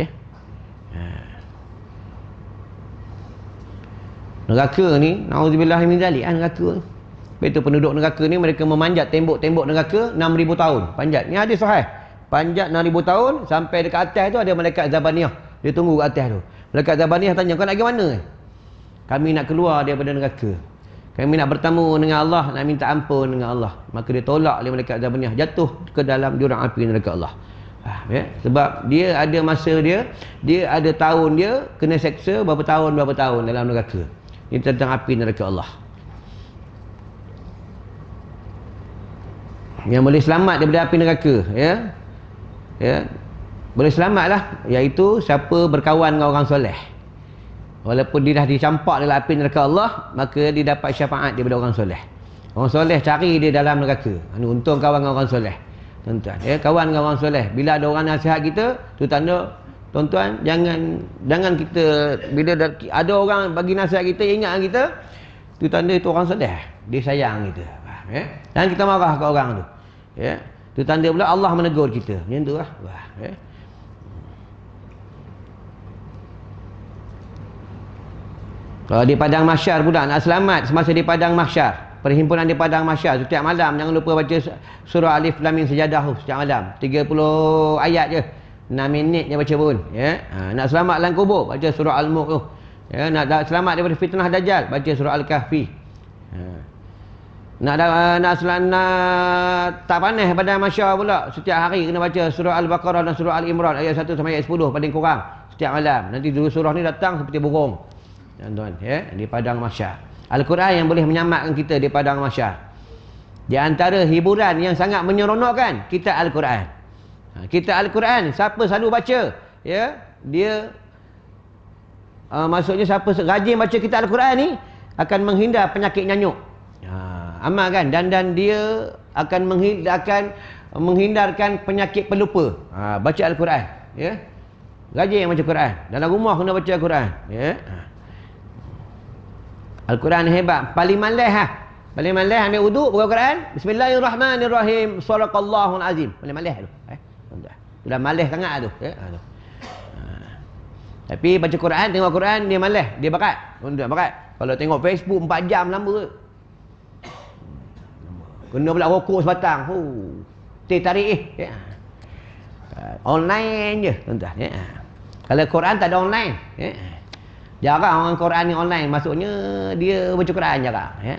Neraka ni, nauzubillah min zalik, neraka. Betul penduduk neraka ni mereka memanjat tembok-tembok neraka 6,000 tahun. Panjat. Ni hadis sahih. Panjat 6,000 tahun sampai dekat atas tu ada malaikat Zabaniyah. Dia tunggu kat atas tu. Malaikat Zabaniyah tanya, "Kau nak pergi mana?" "Kami nak keluar daripada neraka. Kami nak bertemu dengan Allah, nak minta ampun dengan Allah." Maka dia tolak oleh malaikat Zabaniyah, jatuh ke dalam jurang api neraka Allah. Ya? Sebab dia ada masa dia ada tahun dia kena seksa berapa tahun dalam neraka. Ini tentang api neraka Allah. Yang boleh selamat daripada api neraka, ya. Ya. Boleh selamatlah, iaitu siapa berkawan dengan orang soleh. Walaupun dia dah dicampak dalam api neraka Allah, maka dia dapat syafaat daripada orang soleh. Orang soleh cari dia dalam neraka. Untung kawan dengan orang soleh. Tuan-tuan, ya, kawan dengan orang soleh. Bila ada orang nasihat kita, tu tanda tuan-tuan jangan kita bila ada orang bagi nasihat kita, ingat kita, tu tanda itu orang soleh. Dia sayang kita. Ya? Dan kita marah kat orang tu. Ya. Tu tanda pula Allah menegur kita. Macam tu lah. Ya. Kalau di padang mahsyar pula nak selamat semasa di padang mahsyar, perhimpunan di padang mahsyar setiap malam jangan lupa baca surah Alif Lam Mim Sajadah setiap malam. 30 ayat je. 6 minit je baca pun, ya. Nak selamat dalam kubur baca surah Al-Mulk tu. Ya, nak selamat daripada fitnah dajjal baca surah Al-Kahfi. Nak tak panas pada mahsyar pula setiap hari kena baca surah Al-Baqarah dan surah Al-Imran ayat 1 sampai ayat 10 paling kurang setiap malam. Nanti dua surah ni datang seperti burung. Tuan-tuan, ya, di padang mahsyar. Al-Quran yang boleh menyamatkan kita di padang mahsyar. Di antara hiburan yang sangat menyeronokkan kita Al-Quran. Kita Al-Quran, siapa selalu baca, ya, dia maksudnya siapa rajin baca kita Al-Quran ni akan menghindar penyakit nyanyuk. Amal kan, dan dia akan menghindarkan penyakit pelupa. Baca Al-Quran, ya. Rajin baca Quran. Dalam rumah kena baca Al-Quran, ya. Al-Quran hebat. Paling malas paling malas ambil wuduk buka Quran. Bismillahirrahmanirrahim. Shadaqallahul azim. Paling malas tu. Sudah malas sangat tu, ya. Tapi baca Quran, tengok Quran dia malas, dia bakat. Tuan-tuan bakat. Kalau tengok Facebook 4 jam lama. Kena pula rokok sebatang. Teh tarik ya. Online je, tuan-tuan, ya. Kalau Quran tak ada online, ya. Jarang orang Quran ni online, maksudnya dia baca Quran jarang, ya.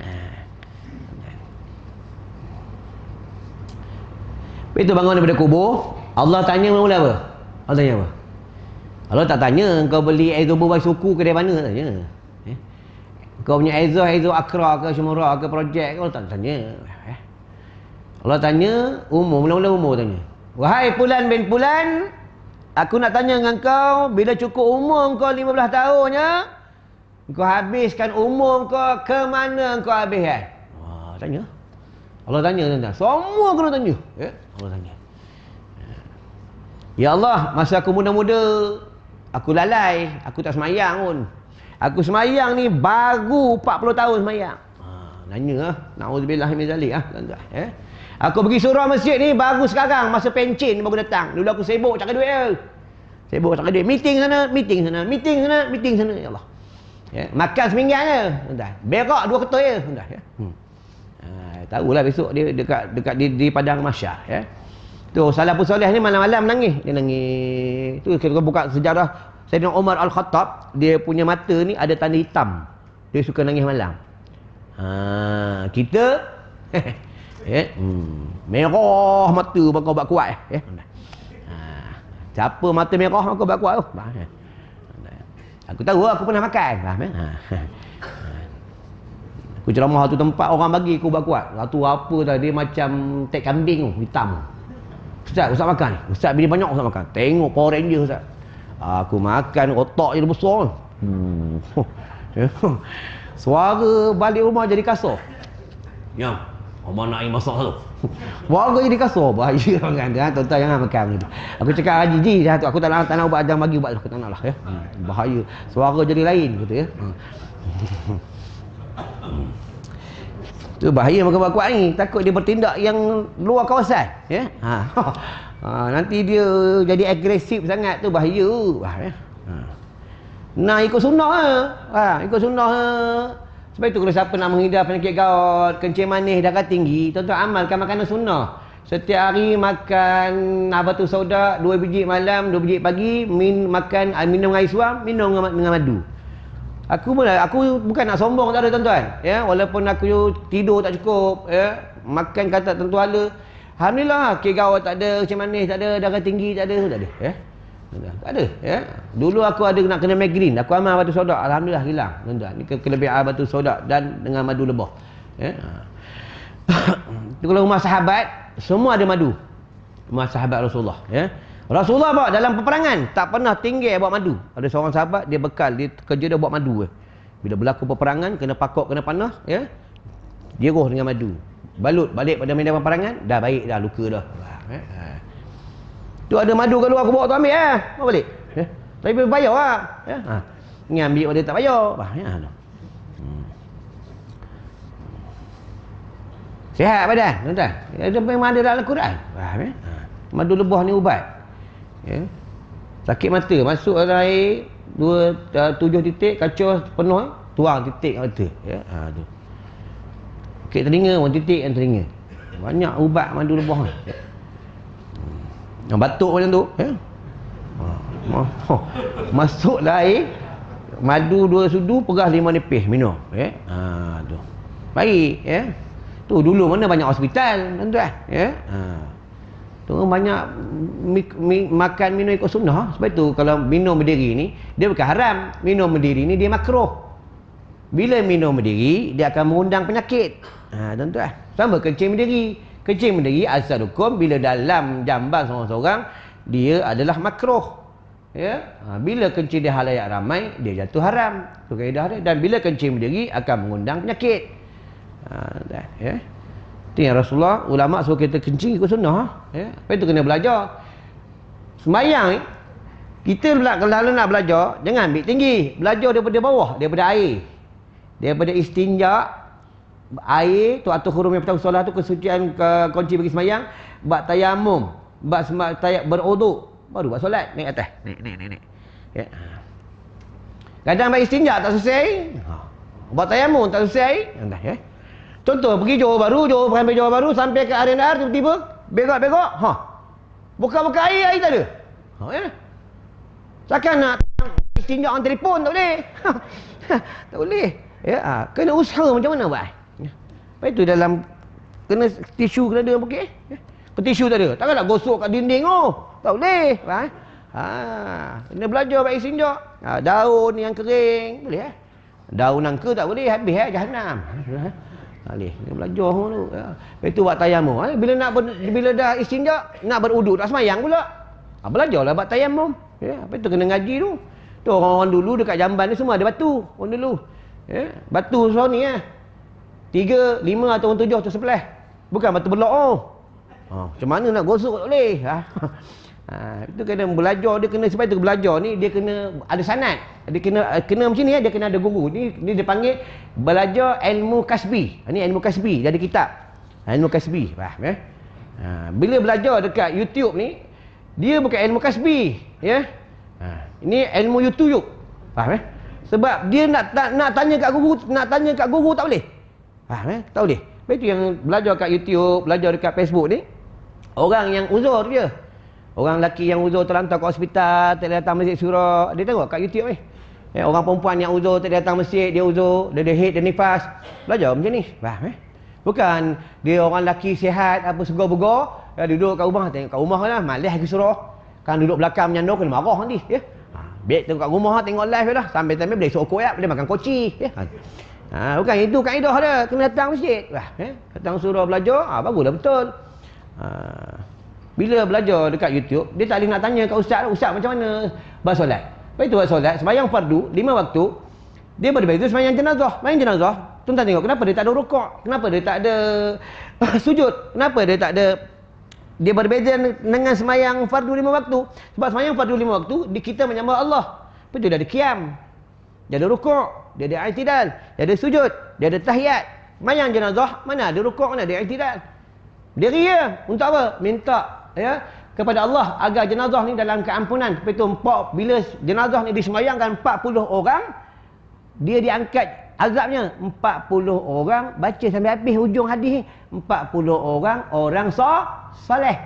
Itu bangun daripada kubur, Allah tanya mula apa? Allah tanya apa? Allah tak tanya kau beli Aizu Bubai suku ke dari mana, tanya. Kau punya Aizu Akra ke Syumura ke projek ke, Allah tak tanya. Allah tanya umur, mula-mula umur tanya. Wahai Fulan bin Fulan, aku nak tanya dengan kau, bila cukup umur kau 15 tahunnya, kau habiskan umur kau ke mana kau habiskan? Tanya. Allah tanya tentang semua kena tanya, ya? Allah tanya. Ya Allah, masa aku muda-muda, aku lalai, aku tak semayang pun. Aku semayang ni baru 40 tahun semayang. Nanya na'udzubillah min zalik, tuan-tuan, ya. Aku pergi surau masjid ni baru sekarang, masa pencen baru datang. Dulu aku sibuk cari duit je. Sibuk cari duit, meeting sana, meeting sana, meeting sana, meeting sana, ya Allah. Ya, makan seminggan je, tuan-tuan. Berak 2 ketui je, tuan-tuan, ya. Tahulah besok dia dekat di padang mahsyar, ya. Tu Salafus Soleh ni malam-malam nangis. Dia nangis. Tu kita buka sejarah Sayyidina Umar Al-Khattab, dia punya mata ni ada tanda hitam. Dia suka nangis malam. Kita ya, merah mata bakal buat kuat, ya. Siapa mata merah bakal buat kuat tu? Aku tahu, aku pernah makan. Aku ceramah satu tempat, orang bagi aku buat kuat. Satu apa tadi, dia macam tek kambing tu, hitam. Ustaz makan ni. Ustaz bila banyak Ustaz makan. Tengok Power Ranger Ustaz. Aku makan otak je besar. Ya. Suara balik rumah jadi kasar. Ya, abang nak air masak tu. Suara jadi kasar, bahaya kan. Tuan-tuan jangan makan gitu. Aku cakap Haji Ji dah tu, aku tak nak ubat ajang bagi ubat tu, aku tak nak lah ya. Bahaya. Suara jadi lain gitu ya. Tu bahaya makan buat kuat ni, takut dia bertindak yang luar kawasan ya. Nanti dia jadi agresif sangat tu bahaya. Ya. Nah ikut sunnah ikut sunnah. Sebab itu kalau siapa nak menghindar penyakit gout, kencing manis, darah tinggi, tuan-tuan amalkan makanan sunnah. Setiap hari makan batu sauda 2 biji malam, 2 biji pagi, minum air suam, minum dengan madu. Aku bukan nak sombong, tak ada tuan-tuan. Ya, walaupun aku tidur tak cukup, ya, makan kata tentu hala. Alhamdulillah, gout tak ada, kencing manis tak ada, darah tinggi tak ada, ya. Tak ada ya. Dulu aku ada nak kena migraine, aku amal batu soda, alhamdulillah hilang tuan-tuan. Ni kelebihan batu soda dan dengan madu lebah ya. Itu kalau rumah sahabat semua ada madu. Rumah sahabat Rasulullah ya. Rasulullah bawa dalam peperangan tak pernah tinggal bawa madu. Ada seorang sahabat dia bekal, dia kerja dia bawa madu. Bila berlaku peperangan kena pakok, kena panah ya. Dia roh dengan madu. Balut balik pada medan peperangan dah baik dah, luka dah. Tu ada madu kat luar, aku bawa tu ambil bawa balik. Ya. Tapi bayar lah. Ya. Ni ambil dia tak bayar. Ya. Sihat badan, tuan-tuan. Dia memang ada dalam Al-Quran. Ya. Madu lebah ni ubat. Ya. Sakit mata, masuk dalam air 7 titik, kacau penuh, tuang titik kat mata. Ya. Tu. Sakit telinga, 1 titik kan telinga. Banyak ubat madu lebah ni. Ya. Yang batuk macam tu ya? Masuklah air madu 2 sudu, pegas 5 nipis, minum ya? Tu baik ya. Tu dulu mana banyak hospital tuan-tuan ya? Tu banyak makan minum ikut sunnah. Sebab tu kalau minum berdiri ni dia bukan haram, minum berdiri ni dia makruh. Bila minum berdiri dia akan mengundang penyakit tuan-tuan. Sama kencing berdiri. Kencing berdiri asal hukum bila dalam jambang seorang-seorang dia adalah makruh. Ya. Bila kencing dia halayak ramai dia jatuh haram. Itu kaedah dia. Dan bila kencing berdiri akan mengundang penyakit. Ya. Itu yang Rasulullah ulama suruh kita kencing ikut sunnah. Ya. Lepas itu kena belajar. Sembayang ni kita kalau nak belajar jangan ambil tinggi. Belajar daripada bawah, daripada air. Daripada istinja air tu atau huruf yang pertama solat tu kesucian kunci bagi sembahyang, bab tayamum, bab berwuduk, baru buat solat naik atas. Naik. Ya. Kadang bab istinja tak selesai. Bab tayamum tak selesai. Entah ya. Contoh pergi Johor Baru sampai ke arena air tiba-tiba begok. Buka air tak ada. Ya. Takkan nak istinja on telefon tak boleh. Tak boleh. Ya, kena usaha macam mana buat? Lepas itu dalam kena tisu kena ada okey. Tisu tak ada. Takkan nak gosok kat dinding tak boleh. Kena belajar baik istinja. Daun yang kering boleh Daun nangka tak boleh, habis jahanam. Boleh. Kena belajar tu. Lepas itu buat tayamum. Bila dah istinja nak berwuduk tak semayang pula. Belajarlah buat tayamum. Ya, lepas itu kena ngaji tu. Tu orang-orang dulu dekat jamban ni semua ada batu. Orang dulu. Ya, batu so ni 3, 5 atau 7 atau 11. Bukan batu belok macam mana nak gosok tak boleh. Itu kena belajar, dia kena sebab itu belajar ni dia kena ada sanad. Dia kena macam ni dia kena ada guru. Ni dia panggil belajar ilmu kasbi. Ni ilmu kasbi jadi kitab. Ilmu kasbi. Faham bila belajar dekat YouTube ni dia bukan ilmu kasbi ya. Ini ilmu YouTube. Faham sebab dia nak tanya kat guru tak boleh. Tak boleh. Lepas itu yang belajar kat YouTube, belajar dekat Facebook ni, orang yang uzur tu je. Orang lelaki yang uzur terlantar ke hospital, tak datang masjid surah, dia tengok kat YouTube ni. Orang perempuan yang uzur tak datang masjid, dia uzur, dia haid, dia nifas. Belajar macam ni. Faham Bukan dia orang lelaki sihat, apa segar-begar, duduk kat rumah, tengok kat rumah lah, malas ke surah. Kan duduk belakang menyandung, kena marah nanti. Ya. Baik tengok kat rumah, tengok live lah. Sambil-sambil boleh sokok boleh makan koci. Ya. Bukan itu kaedah dia, kena datang masjid. Datang surah belajar, baguslah betul. Bila belajar dekat YouTube, dia tak boleh nak tanya kat ustaz macam mana buat solat. Lepas itu buat solat, sembahyang fardu 5 waktu. Dia berbeza sembahyang jenazah. Sembahyang jenazah, tuan-tuan tengok kenapa dia tak ada rukuk? Kenapa dia tak ada sujud? Kenapa dia tak ada? Dia berbeza dengan sembahyang fardu 5 waktu. Sebab sembahyang fardu 5 waktu, kita menyembah Allah. Betul, dia ada qiyam. Dia ada rukuk, dia ada i'tidal, dia ada sujud, dia ada tahiyat. Sembahyang jenazah, mana ada rukuk, mana ada i'tidal. Dia ria. Untuk apa? Minta ya kepada Allah agar jenazah ni dalam keampunan. Lepas tu bila jenazah ni disembayangkan 40 orang, dia diangkat azabnya 40 orang. Baca sampai habis hujung hadis ni, 40 orang soleh.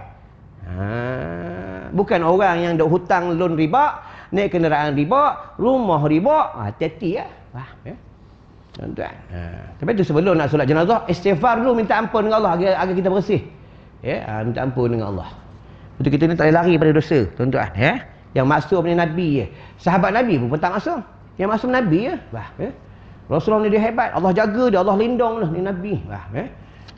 Bukan orang yang duk hutang loan riba, naik kenderaan riba, rumah riba. Hati-hati ya. Faham ya? Tuan-tuan. Tapi tu sebelum nak solat jenazah, istighfar dulu, minta ampun dengan Allah agar kita bersih. Ya, minta ampun dengan Allah. Betul, kita ni tak boleh lari pada dosa, tuan-tuan ya. Yang maksum ni Nabi ya. Sahabat Nabi pun tak maksum. Yang maksum Nabi ya. Faham ya? Rasulullah ni dia hebat, Allah jaga dia, Allah lindung lah ni Nabi. Faham ya?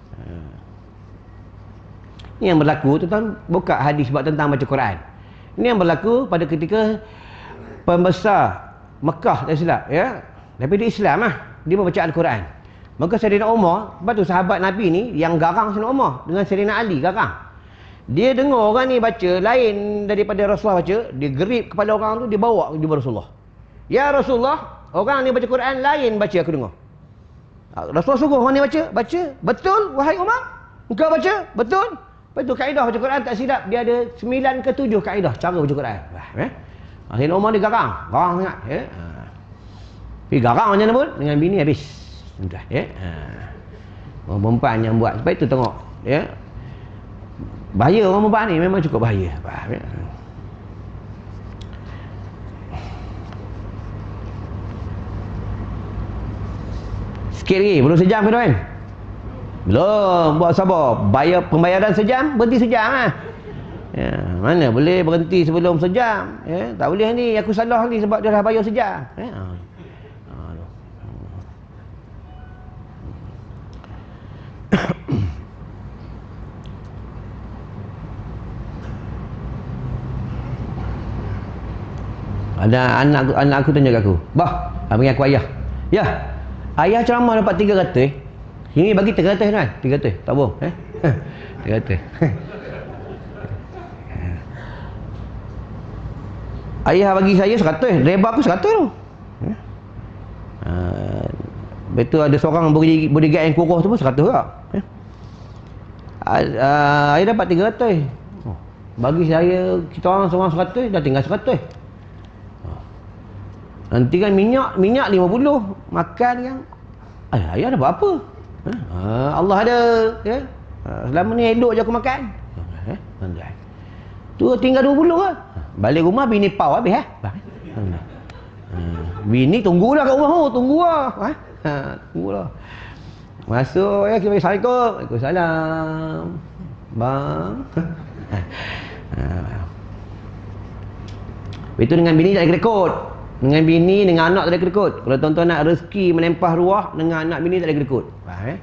Ini yang berlaku, tuan-tuan buka hadis sebab tentang baca Quran. Ini yang berlaku pada ketika pembesar Mekah, tak silap ya. Tapi dia Islam lah, dia membaca Al-Quran. Maka Sayyidina Umar, lepas tu sahabat Nabi ni yang garang Sayyidina Umar dengan Sayyidina Ali garang. Dia dengar orang ni baca lain daripada Rasulullah baca, dia gerip kepala orang tu, dia bawa ke jumpa Rasulullah. Ya Rasulullah, orang ni baca Quran lain baca aku dengar. Rasulullah suruh orang ni baca. Betul wahai Umar? Engkau baca? Betul? Lepas tu kaedah baca Quran tak silap, dia ada 9 ke 7 kaedah cara baca Quran. Sayyidina Umar dia garang sangat ya. Tapi garang macam mana pun dengan bini habis. Entah ya. Orang perempuan yang buat. Sebab itu tengok ya. Bahaya orang perempuan ni, memang cukup bahaya. Faham ya? Sikit lagi, belum sejam ke tuan? Belum, buat sabar. Pembayaran sejam, berhenti sejam lah. Ya, mana boleh berhenti sebelum sejam ya? Tak boleh ni, aku salah ni sebab dia dah bayar sejam ya? Ada anak aku tanya kat aku, bah, panggil aku ayah. Ya, ayah ceramah dapat 300. Ini bagi 300 kan? 300, tak bohong 300. Ayah bagi saya 100, driver aku 100 tu. Betul, ada seorang bodyguard yang kukuh tu pun 100 juga. Ayah dapat 300. Bagi saya, kita orang seorang 100, dah tinggal 100. Nanti kan minyak 50, makan kan ayah dapat apa? Allah ada ya. Selama ni elok je aku makan. Tu tinggal 20 lah. Balik rumah bini pau habis bini tunggulah kat rumah tu, tunggulah. Tunggulah. Masuk ya, kita Assalamualaikum. Waalaikumsalam. Bang. Itu dengan bini tak ada rekod. Dengan bini, dengan anak tak ada kedekut. Kalau tuan-tuan nak rezeki menempah ruah, dengan anak bini tak ada kedekut. Faham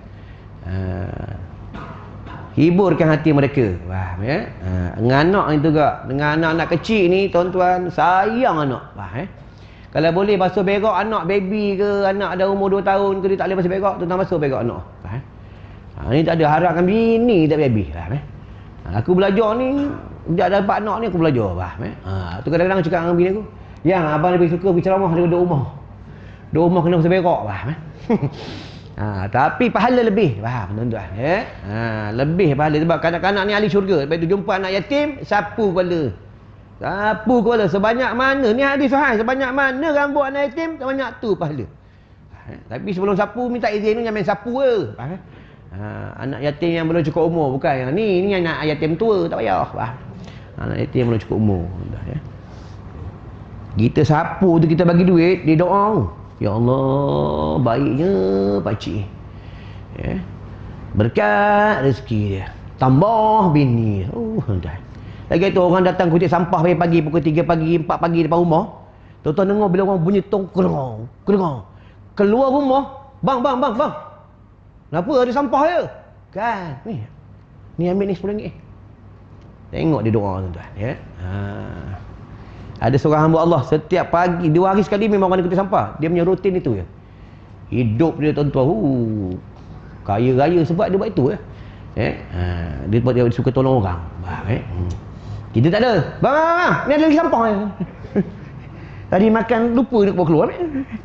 hiburkan hati mereka. Faham ya? Dengan anak ni juga. Dengan anak-anak kecil ni, tuan-tuan, sayang anak. Faham Kalau boleh basuh berak anak, baby ke, anak ada umur 2 tahun ke, dia tak boleh basuh berak, tuan-tuan basuh berak anak. Faham ni tak ada harapkan bini tak baby. Faham aku belajar ni, dia dapat anak ni aku belajar. Faham tu kadang-kadang aku cakap dengan bini aku, yang abang lebih suka pergi ceramah daripada rumah. Di rumah kena basuh berak, faham tapi pahala lebih, faham tuan-tuan ya? Lebih pahala sebab kanak-kanak ni ahli syurga. Lepas tu jumpa anak yatim, sapu kepala sebanyak mana ni hadis sahih, sebanyak mana rambut anak yatim, sebanyak tu pahala. Tapi sebelum sapu minta izin tu, jangan main sapu ke. Faham anak yatim yang belum cukup umur, bukan yang ni anak yatim tua, tak payah. Faham anak yatim belum cukup umur ya. Kita sapu tu, kita bagi duit, dia doa, ya Allah, baiknya pakcik ya. Berkat rezeki dia, tambah bini. Lagi tu orang datang kutip sampah pagi pukul 3 pagi, 4 pagi depan rumah. Tuan-tuan dengar bila orang bunyi tong kelong. Keluar rumah, bang. Kenapa ada sampah je? Kan, ni ambil ni RM10. Tengok dia doa tuan-tuan ya. Ada seorang hamba Allah, setiap pagi 2 hari sekali memang orang kutip sampah. Dia punya rutin itu je. Hidup dia tuan-tuan, kaya raya sebab dia buat itu ya. Dia suka tolong orang. Kita tak ada. Bang, ni ada lagi sampah. Tadi makan lupa nak bawa keluar.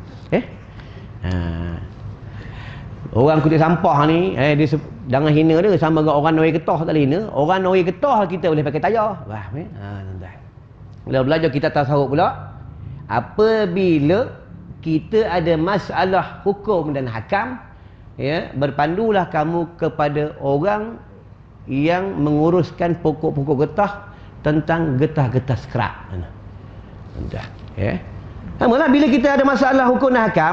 Orang kutip sampah ni, dia jangan hina dia sama dengan orang Norway Ketah tak boleh hina. Orang Norway Ketah kita boleh pakai tayar. Bila belajar kita tasawuf pula, apabila kita ada masalah hukum dan hakam, ya, berpandulah kamu kepada orang yang menguruskan pokok-pokok getah tentang getah-getah skrap. Samalah bila kita ada masalah hukum dan hakam,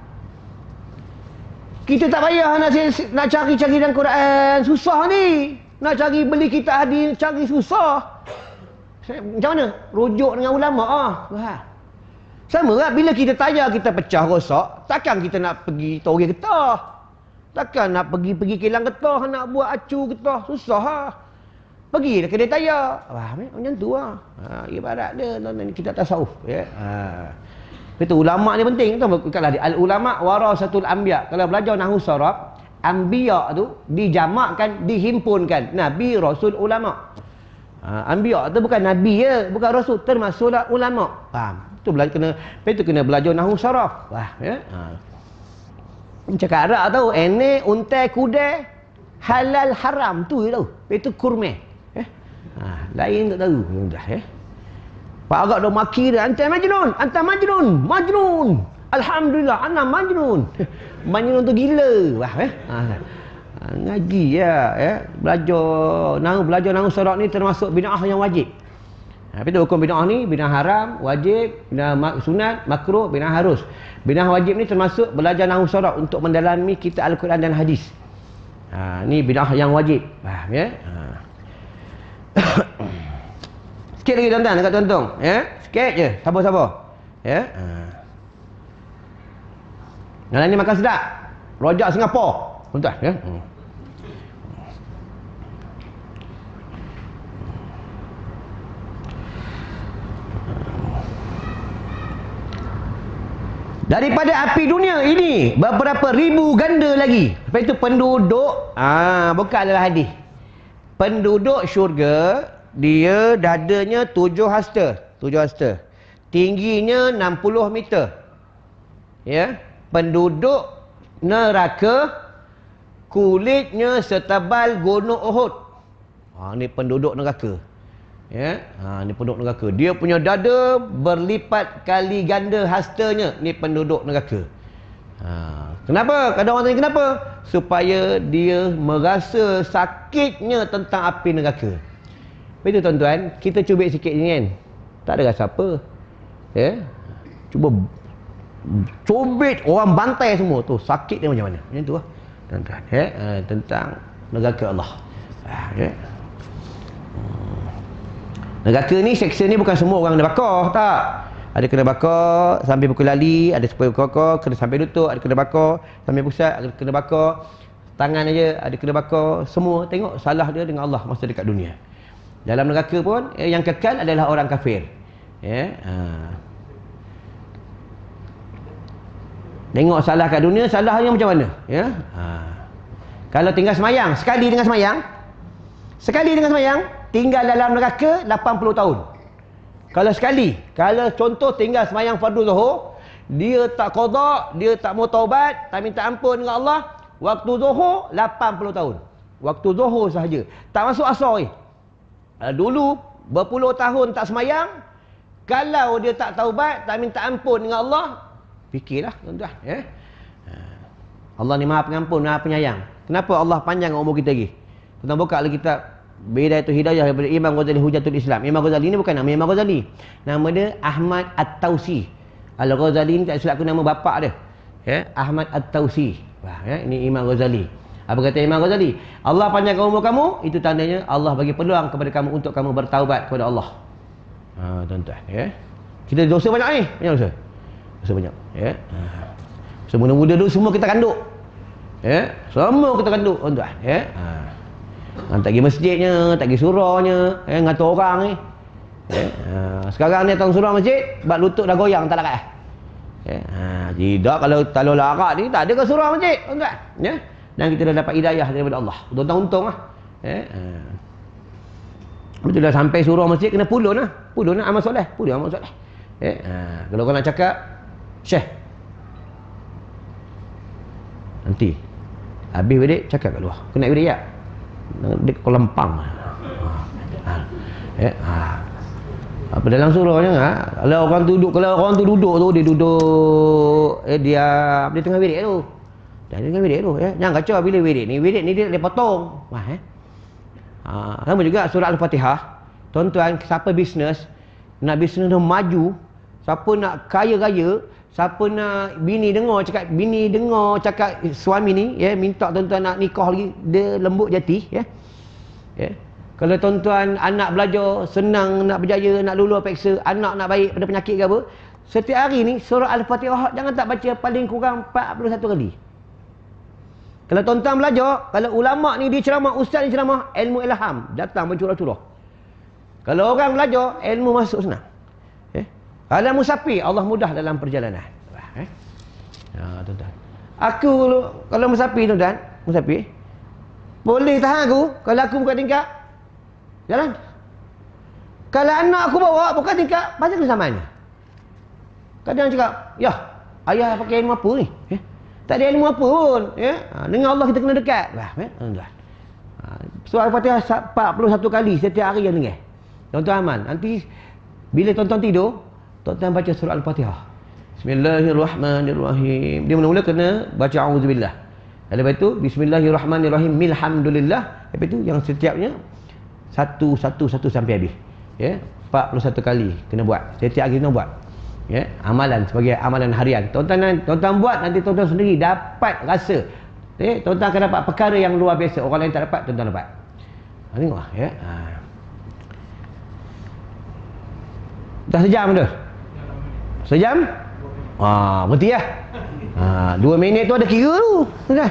kita tak payah nak cari-cari dalam Quran, susah ni. Nak cari beli kitab hadis, cari susah. Macam mana? Rujuk dengan ulama. Sama lah bila kita tayar kita pecah rosak, takkan kita nak pergi toreh getah. Takkan nak pergi kilang getah, nak buat acu getah, susah lah. Pergi dah kedai tayar. Macam tu lah. Ibarat dia kita tasawuf, ya. Itu ulama ni penting. Kalau al-ulama warasatul anbiya. Kalau belajar nahwu saraf, anbiya tu dijamakkan, dihimpunkan. Nabi, rasul, ulama. Anbiya tu bukan nabi ya, bukan rasul, termasuklah ulama. Faham? Itu kena belajar nahwu saraf. Ya. Cakap Arab tahu, ene untai kuda halal haram tu je tahu. Itu kurme. Lain tak tahu. Mudah ya. Pak Agak dah maki dia, antai majnun, antai majnun, majnun. Alhamdulillah ana majnun. Majnun tu gila. Ngaji ya. Belajar nahwu saraf ni termasuk bid'ah yang wajib. Itu hukum bid'ah ni, bid'ah haram, wajib, bid'ah sunat, makruh, bid'ah harus. Bid'ah wajib ni termasuk belajar nahwu saraf untuk mendalami kitab Al-Quran dan hadis. Ni bid'ah yang wajib. Faham ya? Sikit lagi tuan-tuan dekat tuan-tuan, ya. Sikit je, sabar-sabar. Ya. Yang ni makan sedap. Rojak Singapura. Tuan-tuan, ya. Daripada api dunia ini beberapa ribu ganda lagi. Lepas itu penduduk bukan adalah hadis. Penduduk syurga dia dadanya 7 hasta. Tingginya 60 meter. Ya. Penduduk neraka kulitnya setebal gunung Uhud. Ni penduduk neraka. Ya, ni penduduk neraka. Dia punya dada berlipat kali ganda hastanya. Ni penduduk neraka. Kenapa? Kadang orang tanya kenapa? Supaya dia merasa sakitnya tentang api neraka. Betul tuan-tuan, kita cubit sikit ni kan. Tak ada rasa apa. Ya. Cuba cubit orang bantai semua tu, sakit dia macam mana? Macam tu lah. Tuan-tuan, ya. Tentang neraka Allah. Ya. Neraka ni, seksa ni bukan semua orang kena bakar, tak. Ada kena bakar sampai pukul lali, ada sampai bakar, kena sampai lutut, ada kena bakar sampai pusat, ada kena bakar tangan aja, ada kena bakar semua. Tengok salah dia dengan Allah masa dekat dunia. Dalam neraka pun yang kekal adalah orang kafir. Ya. Tengok salah kat dunia, salahnya macam mana? Ya. Kalau tinggal semayang, sekali dengan semayang, tinggal dalam neraka 80 tahun. Kalau sekali, kalau contoh tinggal semayang fardu zuhur, dia tak qada, dia tak mau taubat, tak minta ampun dengan Allah, waktu zuhur 80 tahun. Waktu zuhur sahaja. Tak masuk asar ni. Dulu berpuluh tahun tak semayang, kalau dia tak taubat, tak minta ampun dengan Allah, fikirlah tuan-tuan, ya. Allah ni Maha Pengampun, Maha Penyayang. Kenapa Allah panjang umur kita lagi? Kita buka lagi kitab Bidayatul Hidayah daripada Imam Ghazali Hujatul Islam. Imam Ghazali ni bukan nama Imam Ghazali. Nama dia Ahmad At-Tausi. Al-Ghazali ni tak silap aku nama bapak dia. Ya, Ahmad At-Tausi. Ya, ini Imam Ghazali. Apa kata Imam Ghazali? Allah panjangkan umur kamu, itu tandanya Allah bagi peluang kepada kamu untuk kamu bertaubat kepada Allah. Tuan-tuan, ya. Kita dosa banyak ni. Banyak dosa. Dosa banyak, ya. Muda-muda dulu semua kita kanduk. Ya, semua kita kanduk, tuan-tuan, ya. Tak pergi masjidnya, tak pergi surahnya, ngatur orang ni. Sekarang ni tuan surau masjid, bab lutut dah goyang tak larat. Tidak, kalau larat ni tak ada ke surau masjid, tuan-tuan. Dan kita dah dapat hidayah daripada Allah. Tuan-tuan untung lah. Betul dah sampai surau masjid kena pulun lah. Pulun lah amal soleh. Kalau kau nak cakap, Syekh, nanti habis wedik cakap kat luar. Kau nak wedik tak? Dia kau lempang. Apa dalam surau ni kalau orang tu duduk tu dia duduk dia tengah wedik tu. Dia tengah wedik tu jangan kacau bila wedik ni dia potong. Sama juga surah Al-Fatihah. Tuan-tuan, siapa bisnes nak bisnes tu maju, siapa nak kaya-raya, siapa nak bini dengar cakap suami ni minta tuan-tuan nak nikah lagi, dia lembut jati Kalau tuan-tuan anak belajar senang, nak berjaya, nak lulus peksa, anak nak baik pada penyakit ke apa, setiap hari ni surah Al-Fatihah jangan tak baca paling kurang 41 kali. Kalau tuan-tuan belajar, kalau ulama ni dia ceramah, ustaz ni ceramah, ilmu ilham datang bercurah-curah. Kalau orang belajar, ilmu masuk senang. Kalau musafir, Allah mudah dalam perjalanan. Tuan-tuan. Aku kalau musafir, tuan-tuan, boleh tahan aku kalau aku buka tingkap jalan. Kalau anak aku bawa buka tingkap, macam mana samanya? Kadang cakap, ya, ayah pakai ilmu apa ni? Tak ada ilmu apa pun. Dengan Allah kita kena dekat. Surah Al-Fatihah 41 kali setiap hari yang dengar. Tuan-tuan aman. Nanti bila tuan-tuan tidur, tuan-tuan baca surah Al-Fatihah. Bismillahirrahmanirrahim. Dia mula-mula kena baca auzubillah. Lepas itu bismillahirrahmanirrahim milhamdulillah. Lepas itu yang setiapnya satu sampai habis. 41 kali kena buat. Setiap hari kena buat. Amalan sebagai amalan harian. Tuan-tuan buat, nanti tuan-tuan sendiri dapat rasa. Tuan-tuan akan dapat perkara yang luar biasa. Orang lain tak dapat, tuan-tuan dapat. Tengok dah sejam dah. Sejam? Berhenti lah. 2 minit tu ada kira tu.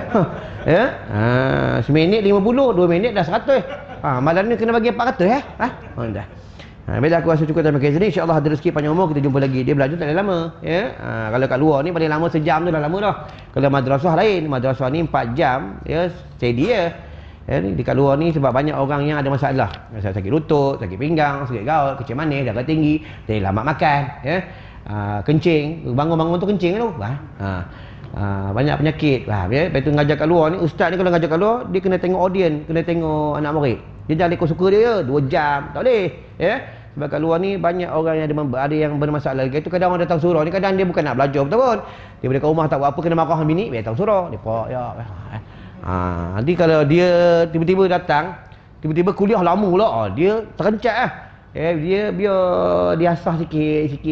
Seminit 50, 2 minit dah 100. Malam ni kena bagi 400 dah. Bila aku rasa cukup sampai ke sini, insya-Allah ada rezeki panjang umur, kita jumpa lagi. Dia belajar tak lama kalau kat luar ni paling lama sejam tu dah lama dah. Kalau madrasah lain, madrasah ni 4 jam steady ni dekat luar ni sebab banyak orang yang ada masalah sakit lutut, sakit pinggang, sakit gaut, kecil manis, darah tinggi, dia lambat makan kencing, bangun-bangun tu kencing tu banyak penyakit lepas tu ngajar kat luar ni, ustaz ni kalau ngajar kat luar dia kena tengok audience, kena tengok anak murid. Dia jangan ikut suka dia 2 jam, tak boleh sebab kat luar ni banyak orang yang ada yang bermasalah. Itu kadang orang datang surau ni, kadang dia bukan nak belajar betul pun, dia balik ke rumah tak buat apa, kena marah bini, dia datang surau dia pak nanti kalau dia tiba-tiba datang, tiba-tiba kuliah lama pula, dia terencat dia biar dia asah sikit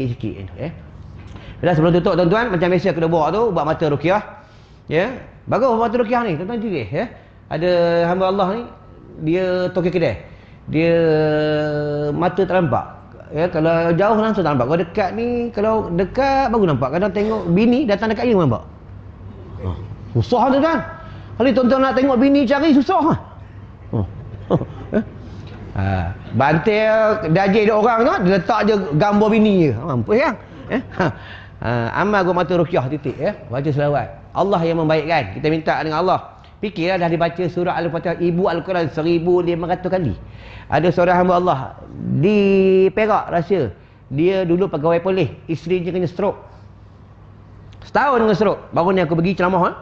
Bila sebelum tutup tuan-tuan, macam biasa kena bawa tu buat mata ruqyah bagus mata ruqyah ni tuan-tuan juga ada hamba Allah ni, dia toki kedai, dia mata tak nampak kalau jauh langsung tak nampak, kalau dekat ni, kalau dekat baru nampak. Kadang tengok bini datang dekat dia nampak susah tuan-tuan. Kalau tuan-tuan nak tengok bini cari susah bantai dajil dia orang tu, dia letak je gambar bini je, mampus kan amal gua mata ruqyah titik baca selawat. Allah yang membaikkan, kita minta dengan Allah. Fikirlah dah dibaca surah Al-Fatihah ibu Al-Quran 1500 kali. Ada seorang hamba Allah di Perak rahsia, dia dulu pegawai polis, isteri dia kena stroke, setahun dengan stroke. Baru ni aku pergi ceramah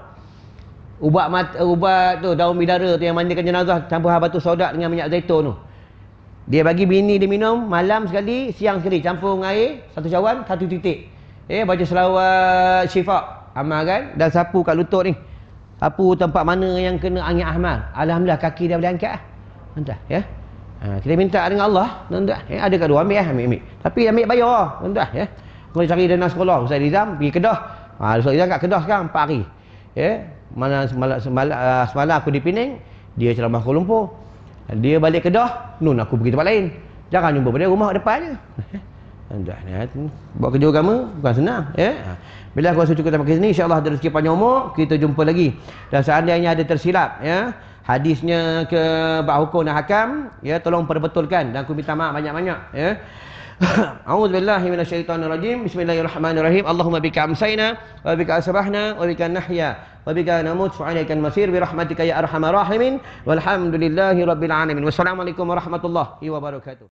ubat tu daun bidara tu yang mandikan jenazah campur batu sodak dengan minyak zaitun tu. Dia bagi bini dia minum malam sekali, siang sekali, campur dengan air, 1 cawan, 1 titik. Baca selawat syifa, amalkan, dan sapu kat lutut ni. Sapu tempat mana yang kena angin ahmar. Alhamdulillah kaki dia boleh angkat tuan-tuan kita minta dengan Allah tuan-tuan ada kat luar ambil. Tapi ambil bayar tuan-tuan Kau cari dana sekolah Ustaz Rizam pergi Kedah. Ustaz Rizam kat Kedah sekarang 4 hari. Mana semalam aku di Penang, dia ceramah Kuala Lumpur. Dia balik Kedah, nun aku pergi tempat lain. Jangan jumpa pada rumah depan je. Buat kerja agama bukan senang Bila aku rasa cukup sampai ke sini, insya-Allah ada rezeki panjang umur, kita jumpa lagi. Dan seandainya ada tersilap hadisnya ke bab hukum dan hakam, ya, tolong perbetulkan dan aku minta maaf banyak-banyak, ya. A'udzubillahi minasyaitonirrajim. Bismillahirrahmanirrahim. Allahumma bika amsayna wa bika asbahna wa bika nahya wa bika namut wa ilaikal masir bi rahmatika ya arhamar rahimin. Walhamdulillahi rabbil alamin. Wassalamualaikum warahmatullahi wabarakatuh.